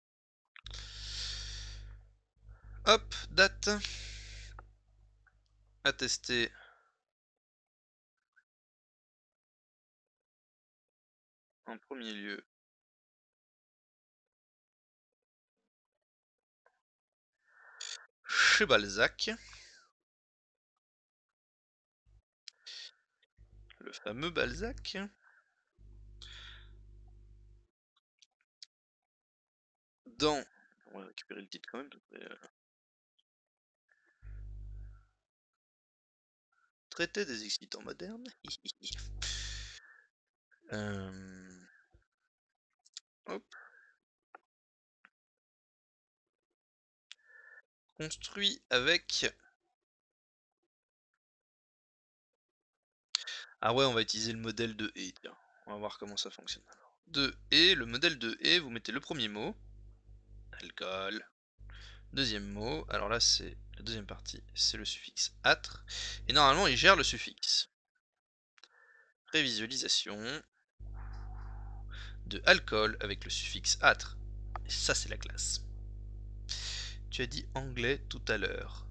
Hop, date, attesté en premier lieu chez Balzac, le fameux Balzac, dans... On va récupérer le titre quand même, Traité des excitants modernes. euh... Hop, construit avec... Ah ouais, on va utiliser le modèle de E, tiens. On va voir comment ça fonctionne. De E, le modèle de E, vous mettez le premier mot, alcool. Deuxième mot, alors là c'est la deuxième partie, c'est le suffixe âtre. Et normalement il gère le suffixe. Prévisualisation de alcool avec le suffixe âtre. Et ça c'est la classe. Tu as dit anglais tout à l'heure.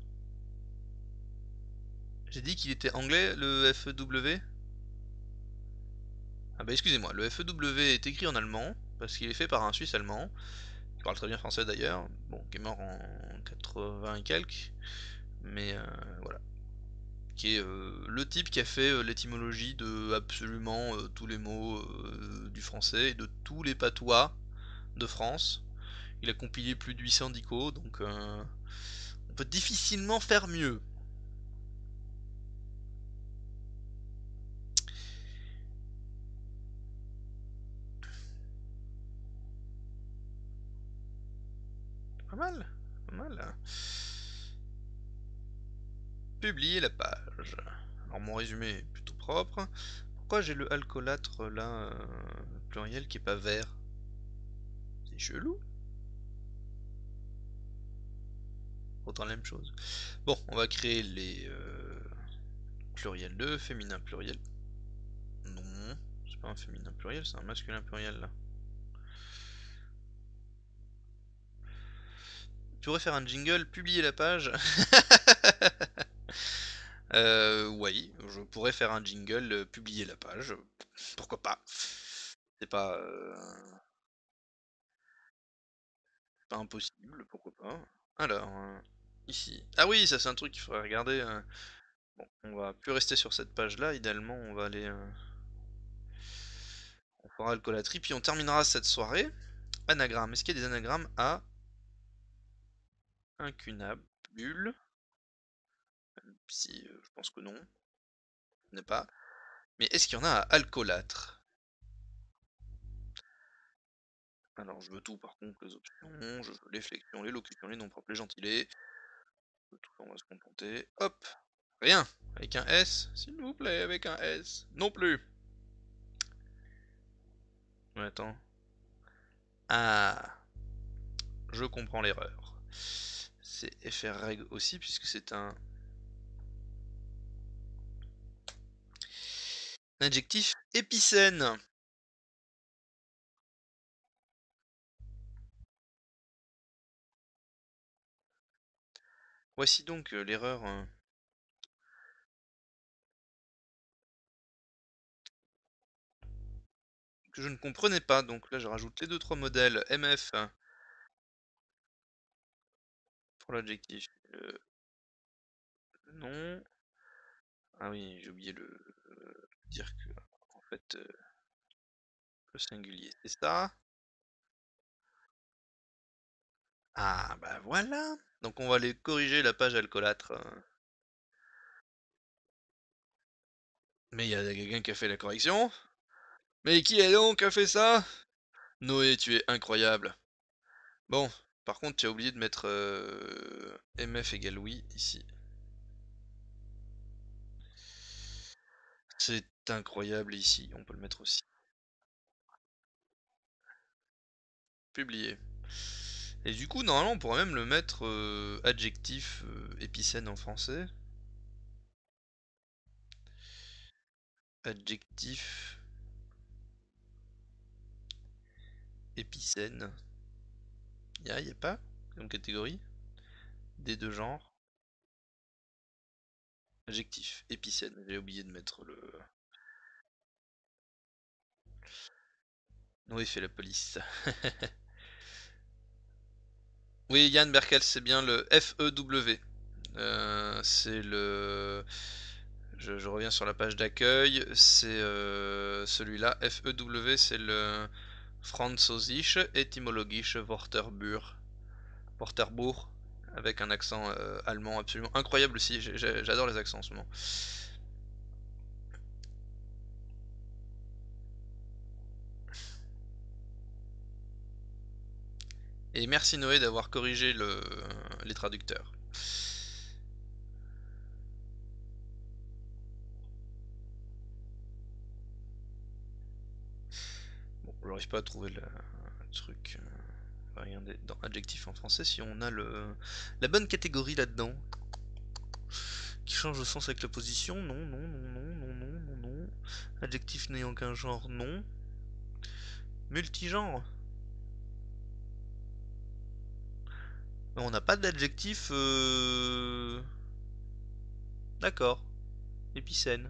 J'ai dit qu'il était anglais le FEW. Ah bah excusez-moi, le FEW est écrit en allemand, parce qu'il est fait par un Suisse allemand, qui parle très bien français d'ailleurs, bon, qui est mort en 80 et quelques, mais voilà. Qui est le type qui a fait l'étymologie de absolument tous les mots du français et de tous les patois de France. Il a compilé plus de 800 dicos, donc on peut difficilement faire mieux. Pas mal, pas mal. Hein. Publier la page. Alors mon résumé est plutôt propre. Pourquoi j'ai le alcoolâtre là, pluriel, qui est pas vert? C'est chelou. Autant la même chose. Bon, on va créer les pluriels 2, féminin pluriel. Non, c'est pas un féminin pluriel, c'est un masculin pluriel là. Tu pourrais faire un jingle, publier la page. Oui, je pourrais faire un jingle, publier la page. Pourquoi pas? C'est pas, pas impossible, pourquoi pas. Alors, ici. Ah oui, ça c'est un truc qu'il faudrait regarder. Bon, on va plus rester sur cette page là, idéalement on va aller... on fera alcoolatrie, puis on terminera cette soirée. Anagramme, est-ce qu'il y a des anagrammes à incunabule? Si, je pense que non, n'est pas. Mais est-ce qu'il y en a à alcoolâtre? Alors je veux tout par contre, les options, je veux les flexions, les locutions, les noms propres, les gentilés. Tout ça on va se contenter. Hop! Rien! Avec un S, s'il vous plaît, avec un S. Non plus! Ouais, attends. Ah! Je comprends l'erreur. C'est FR aussi puisque c'est un adjectif épicène. Voici donc l'erreur que je ne comprenais pas. Donc là, je rajoute les deux trois modèles MF pour l'adjectif. Non. Ah oui, j'ai oublié dire que en fait le singulier c'est ça. Ah bah voilà. Donc on va aller corriger la page alcoolâtre. Mais il y a quelqu'un qui a fait la correction. Mais qui est donc qui a fait ça? Noé, tu es incroyable. Bon, par contre, tu as oublié de mettre MF égale oui ici. C'est incroyable ici, on peut le mettre aussi. Publier. Et du coup, normalement, on pourrait même le mettre adjectif épicène en français. Adjectif épicène. Y a pas comme catégorie? Des deux genres. Adjectif épicène. J'ai oublié de mettre le. Noé fait la police. Oui, Yann Berkel, c'est bien le FEW. C'est le. Je reviens sur la page d'accueil. C'est celui-là. FEW, c'est le Französische Etymologische Wörterbuch. Wörterbuch. Avec un accent allemand absolument incroyable aussi. J'adore les accents en ce moment. Et merci Noé d'avoir corrigé les traducteurs. Bon, j'arrive pas à trouver le truc. On va regarder dans adjectif en français si on a la bonne catégorie là-dedans. Qui change de sens avec la position. Non, non, non, non, non, non, non, non. Adjectif n'ayant qu'un genre. Non. Multigenre. On n'a pas d'adjectif. D'accord. Épicène.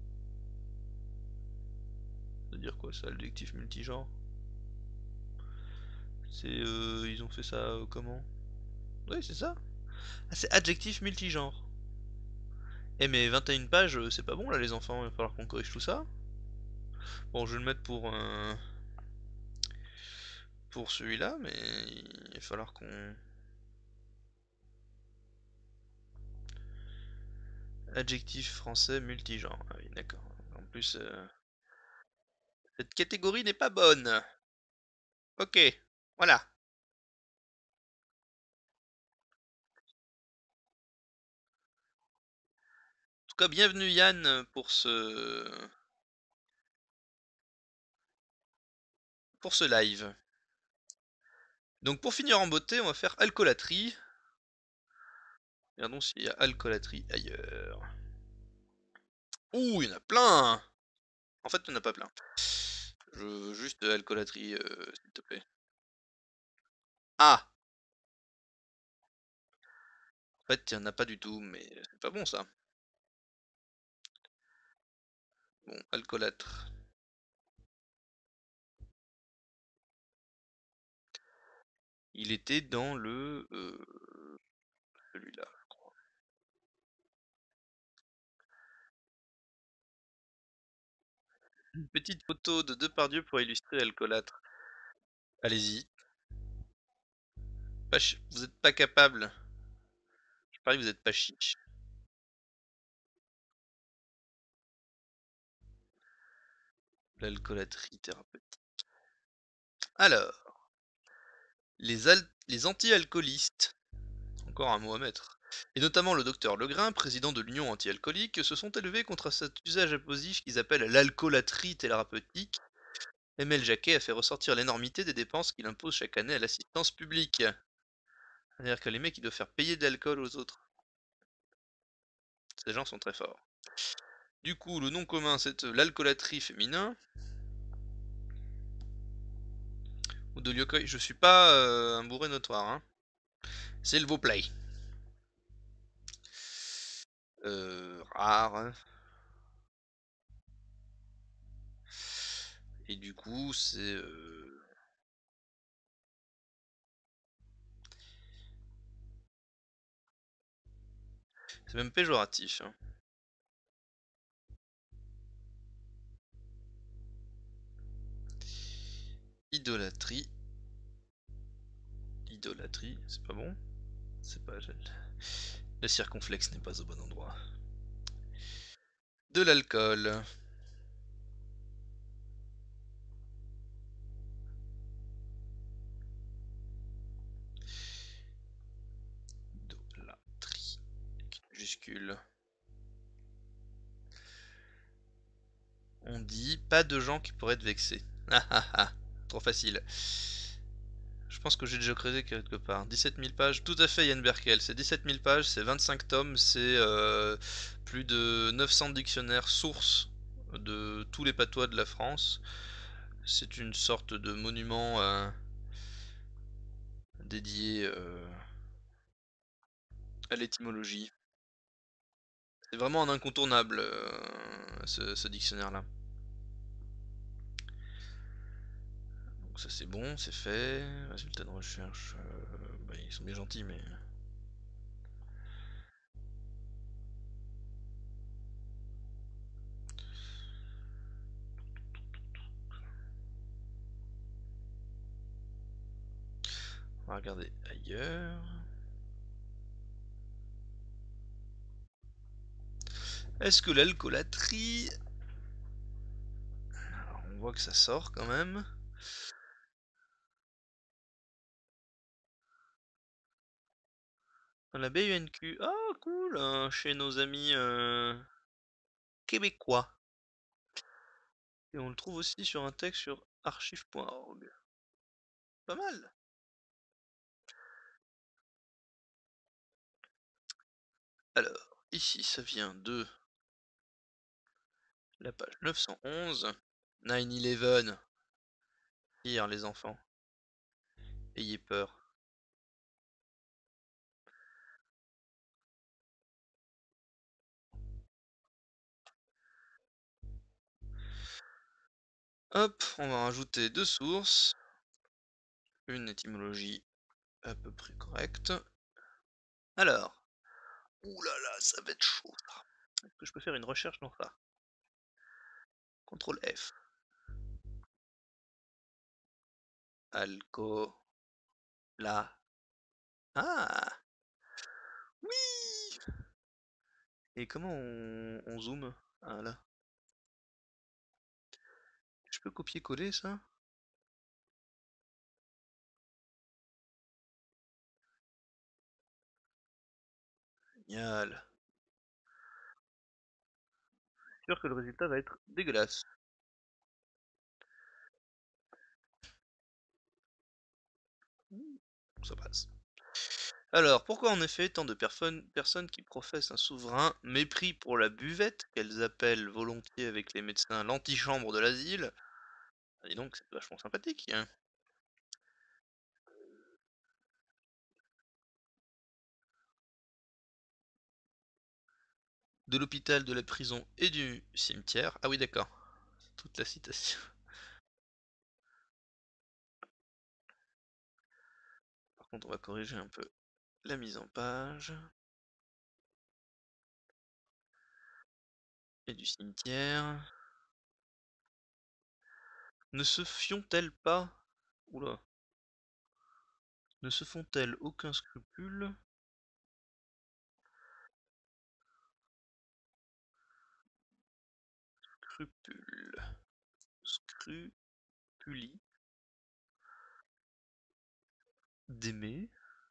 Ça veut dire quoi ça, adjectif multigenre? C'est. Ils ont fait ça comment? Oui, c'est ça. Ah, c'est adjectif multigenre. Eh, mais 21 pages, c'est pas bon là, les enfants. Il va falloir qu'on corrige tout ça. Bon, je vais le mettre pour celui-là, mais il va falloir qu'on. Adjectif français multigenre. Ah oui, d'accord. En plus, cette catégorie n'est pas bonne. Ok, voilà. En tout cas, bienvenue Yann pour ce live. Donc pour finir en beauté, on va faire alcoolatrie. Regardons s'il y a alcoolatrie ailleurs. Ouh, il y en a plein. En fait, il n'y en a pas plein. Je veux juste alcoolatrie, s'il te plaît. Ah, en fait, il n'y en a pas du tout, mais c'est pas bon ça. Bon, alcoolâtre. Il était dans celui-là, je crois. Une petite photo de Depardieu pour illustrer alcoolâtre. Allez-y. Vous êtes pas capable. Je parie que vous êtes pas chic. L'alcoolatrie thérapeutique. Alors, les anti-alcoolistes, encore un mot à mettre, et notamment le docteur Legrain, président de l'Union anti-alcoolique, se sont élevés contre cet usage abusif qu'ils appellent l'alcoolatrie thérapeutique. Emile Jacquet a fait ressortir l'énormité des dépenses qu'il impose chaque année à l'assistance publique. C'est-à-dire que les mecs, ils doivent faire payer de l'alcool aux autres. Ces gens sont très forts. Du coup, le nom commun, c'est l'alcoolatrie féminin. Ou de Lyokoi. Je suis pas un bourré notoire, hein. C'est le Vauplay. Rare. et du coup, c'est même péjoratif, hein. Idolâtrie, idolâtrie, c'est pas bon? C'est pas le circonflexe n'est pas au bon endroit. De l'alcool, idolâtrie, majuscule. On dit pas de gens qui pourraient être vexés. Ah ah ah, trop facile. Je pense que j'ai déjà creusé quelque part. 17 000 pages, tout à fait Yann Berkel, c'est 17 000 pages, c'est 25 tomes, c'est plus de 900 dictionnaires sources de tous les patois de la France. C'est une sorte de monument dédié à l'étymologie. C'est vraiment un incontournable, ce dictionnaire-là. Donc ça c'est bon, c'est fait. Résultat de recherche, bah, ils sont bien gentils mais... On va regarder ailleurs. Est-ce que l'alcoolatrie... Alors, on voit que ça sort quand même. Dans la BUNQ. Ah cool, chez nos amis québécois. Et on le trouve aussi sur un texte sur archive.org. Pas mal. Alors, ici ça vient de la page 911. 9/11. Hier les enfants. Ayez peur. Hop, on va rajouter deux sources. Une étymologie à peu près correcte. Alors, ouh là là, ça va être chaud ça. Est-ce que je peux faire une recherche dans ça? CTRL F. Alco... La... Ah! Oui! Et comment on zoome? Ah là. Je peux copier-coller ça? Génial. Sûr que le résultat va être dégueulasse. Ça passe. Alors, pourquoi en effet tant de personnes qui professent un souverain mépris pour la buvette, qu'elles appellent volontiers avec les médecins l'antichambre de l'asile? Et donc c'est vachement sympathique, hein. De l'hôpital, de la prison et du cimetière. Ah oui d'accord. Toute la citation. Par contre on va corriger un peu la mise en page. Et du cimetière. Ne se fiont-elles pas... Oula. Ne se font-elles aucun scrupule? Scrupule. Scrupuli. D'aimer.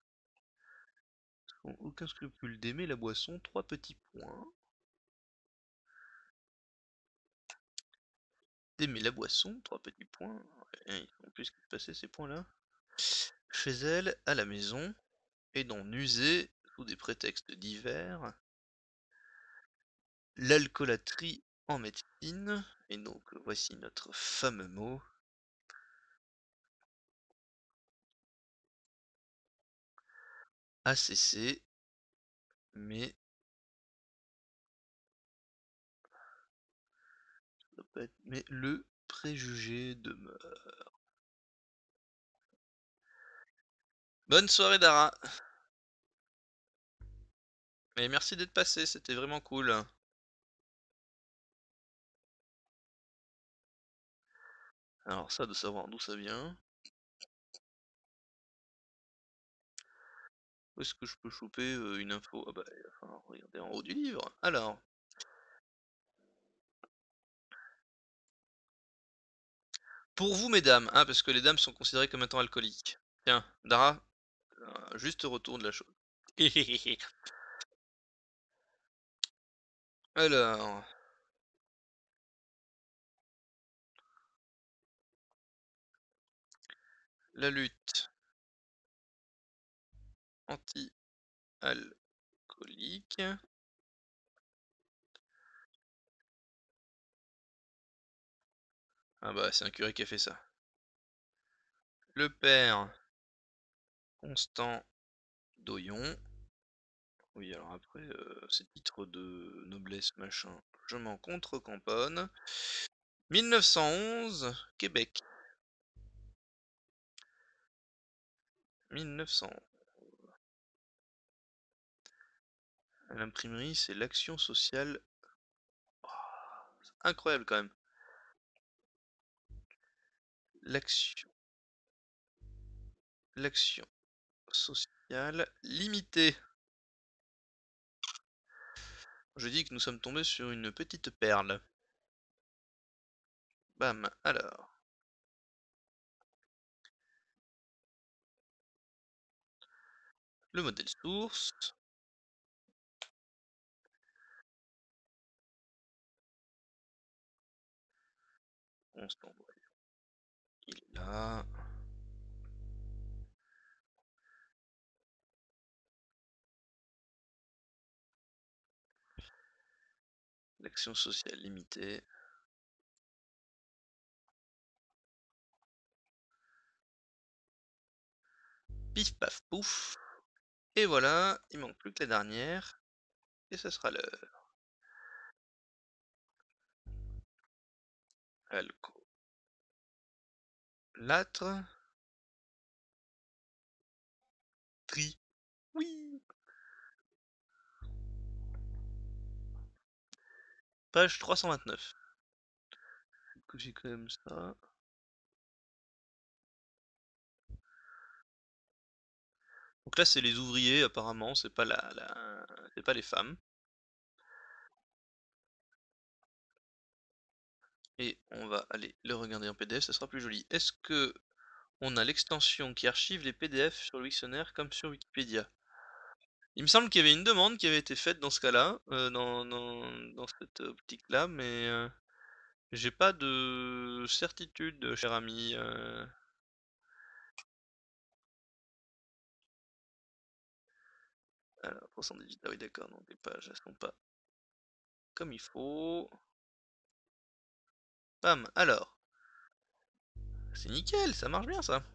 Font aucun scrupule d'aimer la boisson. Trois petits points. D'aimer la boisson. Trois petits points. Ouais, ils font plus que passer ces points-là. Chez elle, à la maison, et d'en user sous des prétextes divers. L'alcoolatrie en médecine. Et donc voici notre fameux mot. ACC. Mais mais le préjugés demeurent. Bonne soirée Dara, et merci d'être passé, c'était vraiment cool. Alors ça, de savoir d'où ça vient. Où est-ce que je peux choper une info? Ah bah, il va falloir regarder en haut du livre. Alors, pour vous mesdames, hein, parce que les dames sont considérées comme étant alcooliques. Tiens, Dara, juste retour de la chose. Alors, la lutte anti-alcoolique. Ah bah, c'est un curé qui a fait ça. Le père Constant Doyon. Oui, alors après, ces titres de noblesse, machin, je m'en contre-camponne. 1911, Québec. 1900. À l'imprimerie, c'est l'action sociale. C'est incroyable quand même. L'action, l'action sociale limitée. Je dis que nous sommes tombés sur une petite perle. Bam, alors. Le modèle source. Constant, il est là. L'action sociale limitée. Pif paf pouf. Et voilà, il manque plus que la dernière. Et ce sera l'heure. Alcoolâtre. Tri. Oui. Page 329. Que j'ai quand même ça. Donc là, c'est les ouvriers, apparemment, c'est pas c'est pas les femmes. Et on va aller le regarder en PDF, ça sera plus joli. Est-ce que on a l'extension qui archive les PDF sur le dictionnaire comme sur Wikipédia? Il me semble qu'il y avait une demande qui avait été faite dans ce cas-là, dans cette optique-là, mais j'ai pas de certitude, cher ami. Alors, 318, ah oui, d'accord, donc les pages, elles sont pas comme il faut. Bam, alors, c'est nickel, ça marche bien ça.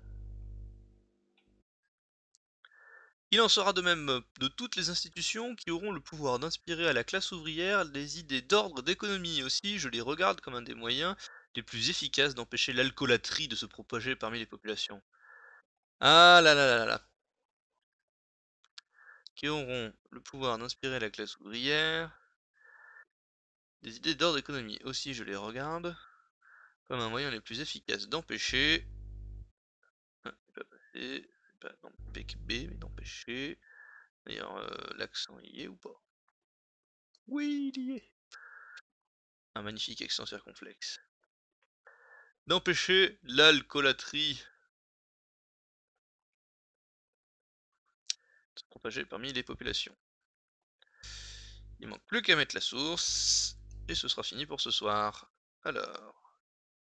Il en sera de même de toutes les institutions qui auront le pouvoir d'inspirer à la classe ouvrière des idées d'ordre d'économie. Aussi, je les regarde comme un des moyens les plus efficaces d'empêcher l'alcoolatrie de se propager parmi les populations. Ah là là là là. Qui auront le pouvoir d'inspirer la classe ouvrière des idées d'ordre d'économie. Aussi, je les regarde comme un moyen les plus efficaces d'empêcher. Ah, c'est pas passé, c'est pas d'empêcher B, mais d'empêcher. D'ailleurs, l'accent y est ou pas? Oui, il y est. Un magnifique accent circonflexe. D'empêcher l'alcoolatrie de se propager parmi les populations. Il manque plus qu'à mettre la source, et ce sera fini pour ce soir. Alors,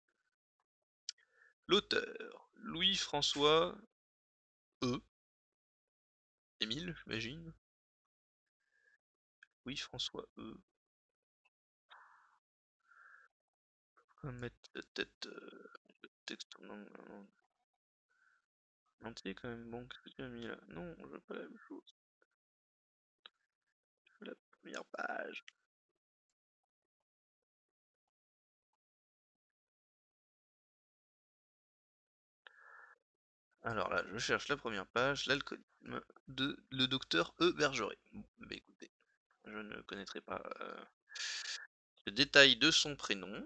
l'auteur, Louis-François E. Émile, j'imagine. Louis-François E. On va mettre peut-être le texte en entier quand même. Bon, qu'est-ce que tu as mis là? Non, je veux pas la même chose. Je veux la première page. Alors là, je cherche la première page, l'alcoolisme de le docteur E. Bergeret. Bon, bah écoutez, je ne connaîtrai pas le détail de son prénom.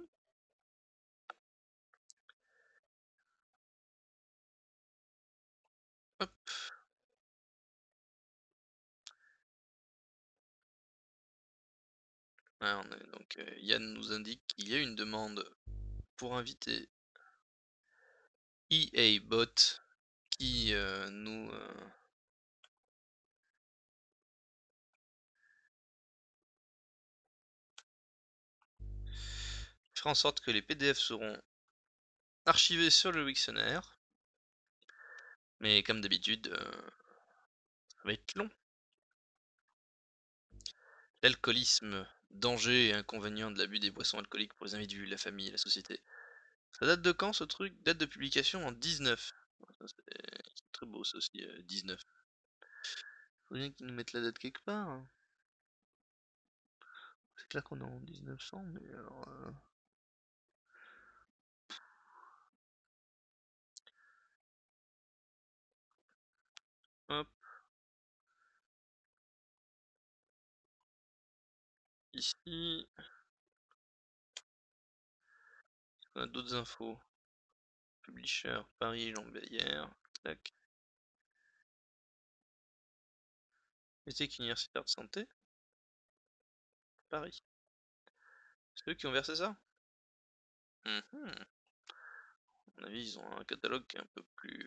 Hop, ah, donc Yann nous indique qu'il y a une demande pour inviter EA Bot qui nous fera en sorte que les PDF seront archivés sur le Wiktionnaire. Mais comme d'habitude, ça va être long. L'alcoolisme, danger et inconvénients de l'abus des boissons alcooliques pour les individus, la famille et la société. Ça date de quand ce truc? Date de publication en 19. Ouais, ça c'est très beau ça aussi, 19. Faut bien qu'ils nous mettent la date quelque part, hein. C'est clair qu'on est en 1900, mais alors... hop, ici, on a d'autres infos. Publisher, Paris, Jean Bayer, tac. Éthique universitaire de santé, Paris. C'est eux qui ont versé ça? Mhm. À mon avis, ils ont un catalogue qui est un peu plus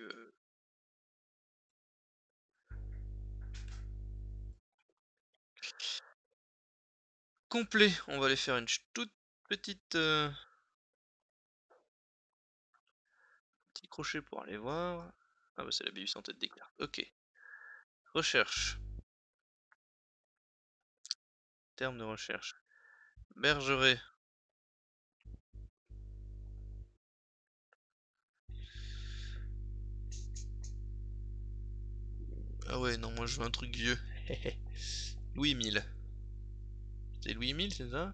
complet. On va aller faire une toute petite petit crochet pour aller voir. Ah bah c'est la BU en tête des cartes. Ok. Recherche. Terme de recherche. Bergeret. Ah ouais, non, moi je veux un truc vieux. Louis Mille. C'est Louis Mille, c'est ça?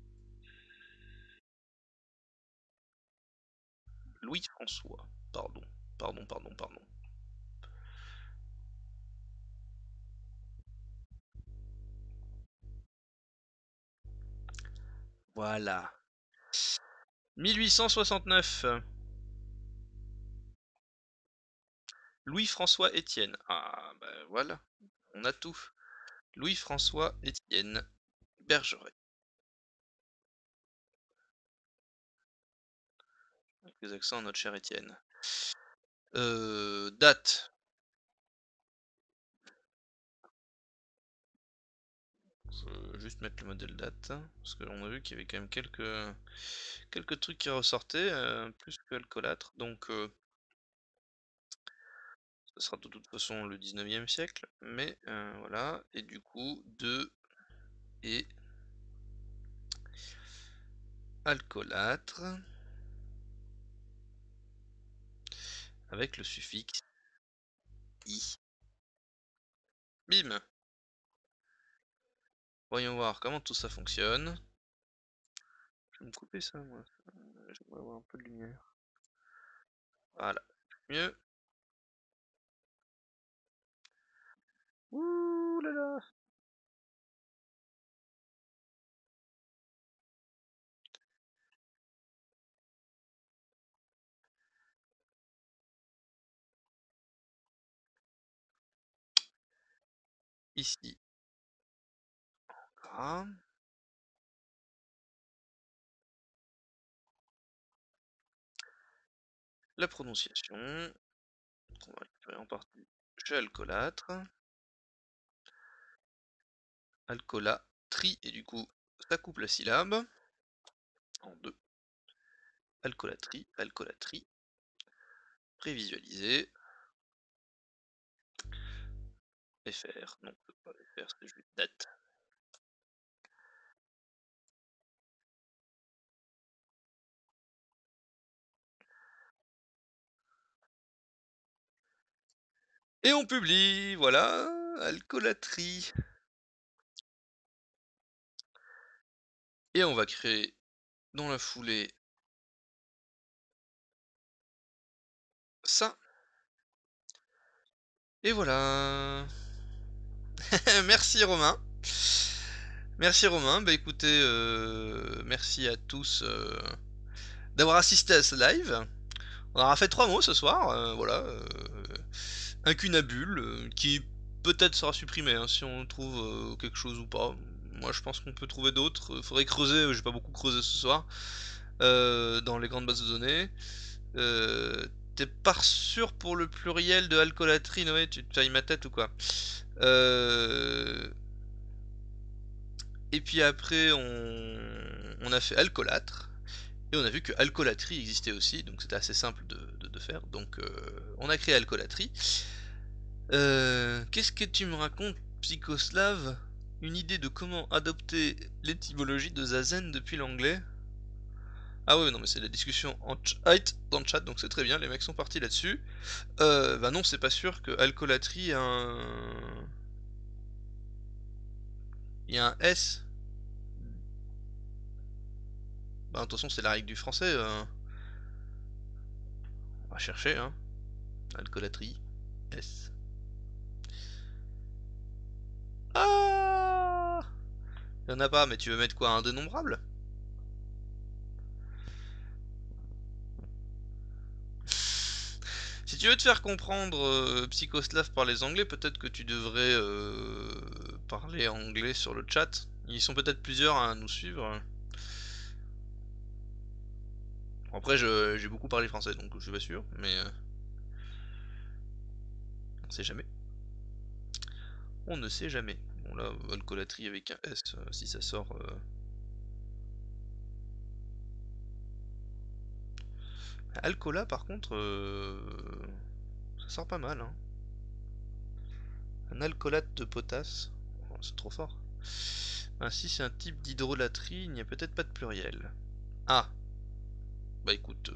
Louis François. Pardon. Pardon, pardon, pardon. Voilà. 1869. Louis-François Étienne. Ah, bah voilà. On a tout. Louis-François Étienne. Bergeret. Avec les accents, notre cher Étienne. Date. Juste mettre le modèle date. Parce qu'on a vu qu'il y avait quand même quelques trucs qui ressortaient, plus que alcoolâtre. Donc, ça sera de toute façon le 19e siècle. Mais voilà. Et du coup, de et alcoolâtre. Avec le suffixe i. Bim! Voyons voir comment tout ça fonctionne. Je vais me couper ça, moi. J'aimerais avoir un peu de lumière. Voilà. Mieux. Ouh là là! Ici. Voilà. La prononciation. On va récupérer en partie chez alcoolâtre. Alcola, tri, et du coup, ça coupe la syllabe en deux. Alcoolatrie, alcoolatrie. Prévisualiser. FR, non, c'est pas FR, c'est juste date. Et on publie, voilà, alcoolatrie. Et on va créer dans la foulée ça. Et voilà. Merci Romain. Merci Romain. Bah écoutez, merci à tous, d'avoir assisté à ce live. On aura fait 3 mots ce soir, voilà, incunabule, qui peut-être sera supprimé, hein, si on trouve, quelque chose ou pas. Moi je pense qu'on peut trouver d'autres, faudrait creuser, j'ai pas beaucoup creusé ce soir, dans les grandes bases de données. Tu pas sûr pour le pluriel de alcoolatrie, Noé? Tu te tailles ma tête ou quoi? Heu et puis après on a fait alcoolâtre et on a vu que alcoolatrie existait aussi, donc c'était assez simple de faire, donc on a créé alcoolatrie. Qu'est-ce que tu me racontes, Psychoslave? Une idée de comment adopter l'étymologie de zazen depuis l'anglais? Ah ouais, non mais c'est la discussion en chat dans le chat, donc c'est très bien, les mecs sont partis là-dessus. Bah non, c'est pas sûr que alcoolatrie a un... Il y a un S. Bah de toute façon c'est la règle du français, on va chercher, hein. Alcoolatrie, S. Ah! Il y en a pas, mais tu veux mettre quoi, un dénombrable? Si tu veux te faire comprendre, Psychoslave par les anglais, peut-être que tu devrais, parler anglais sur le chat. Ils sont peut-être plusieurs à nous suivre. Après j'ai beaucoup parlé français, donc je suis pas sûr, mais on sait jamais. On ne sait jamais. Bon là, alcoolatrie avec un S, si ça sort... Alcola par contre, ça sort pas mal, hein. Un alcoolate de potasse, oh, c'est trop fort. Ainsi c'est un type d'hydrolatrie, il n'y a peut-être pas de pluriel. Ah, bah écoute...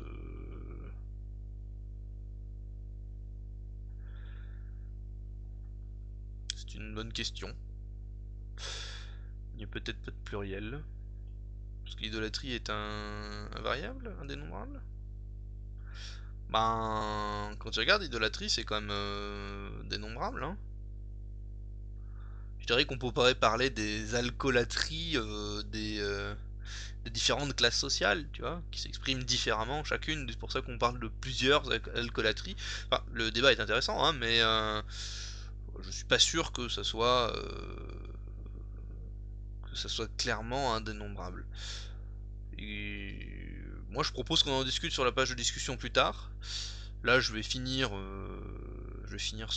c'est une bonne question. Il n'y a peut-être pas de pluriel. Parce que l'idolâtrie est un variable, un dénombrable. Ben, quand tu regardes, idolâtrie, c'est quand même dénombrable, hein. Je dirais qu'on pourrait parler des alcoolatries des différentes classes sociales, tu vois, qui s'expriment différemment chacune. C'est pour ça qu'on parle de plusieurs alcoolatries. Enfin, le débat est intéressant, hein, mais je suis pas sûr que ça soit clairement indénombrable. Et moi, je propose qu'on en discute sur la page de discussion plus tard. Là, je vais finir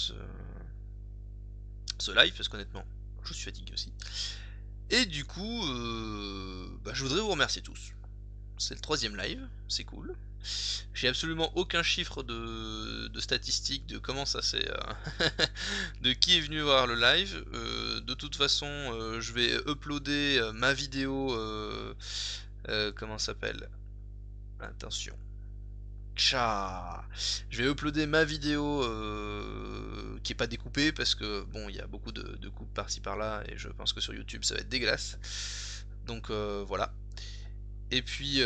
ce live parce qu'honnêtement, je suis fatigué aussi. Et du coup, bah, je voudrais vous remercier tous. C'est le 3e live, c'est cool. J'ai absolument aucun chiffre de statistiques de comment ça s'est... de qui est venu voir le live. De toute façon, je vais uploader ma vidéo... comment ça s'appelle? Attention. Tcha. Je vais uploader ma vidéo qui est pas découpée parce que bon il y a beaucoup de coupes par-ci par-là et je pense que sur YouTube ça va être dégueulasse. Donc voilà. Et puis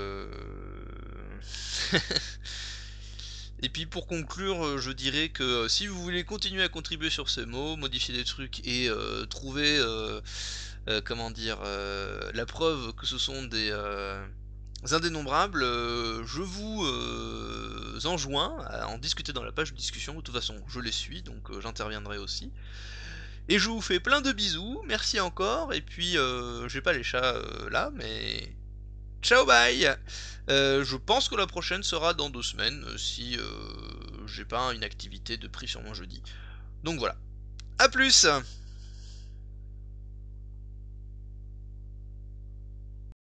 et puis pour conclure, je dirais que si vous voulez continuer à contribuer sur ces mots, modifier des trucs et trouver comment dire la preuve que ce sont des indénombrables, je vous enjoins à en discuter dans la page de discussion. De toute façon, je les suis, donc j'interviendrai aussi. Et je vous fais plein de bisous, merci encore, et puis j'ai pas les chats là, mais ciao bye. Je pense que la prochaine sera dans 2 semaines, si j'ai pas une activité de prix sur mon jeudi. Donc voilà. A plus!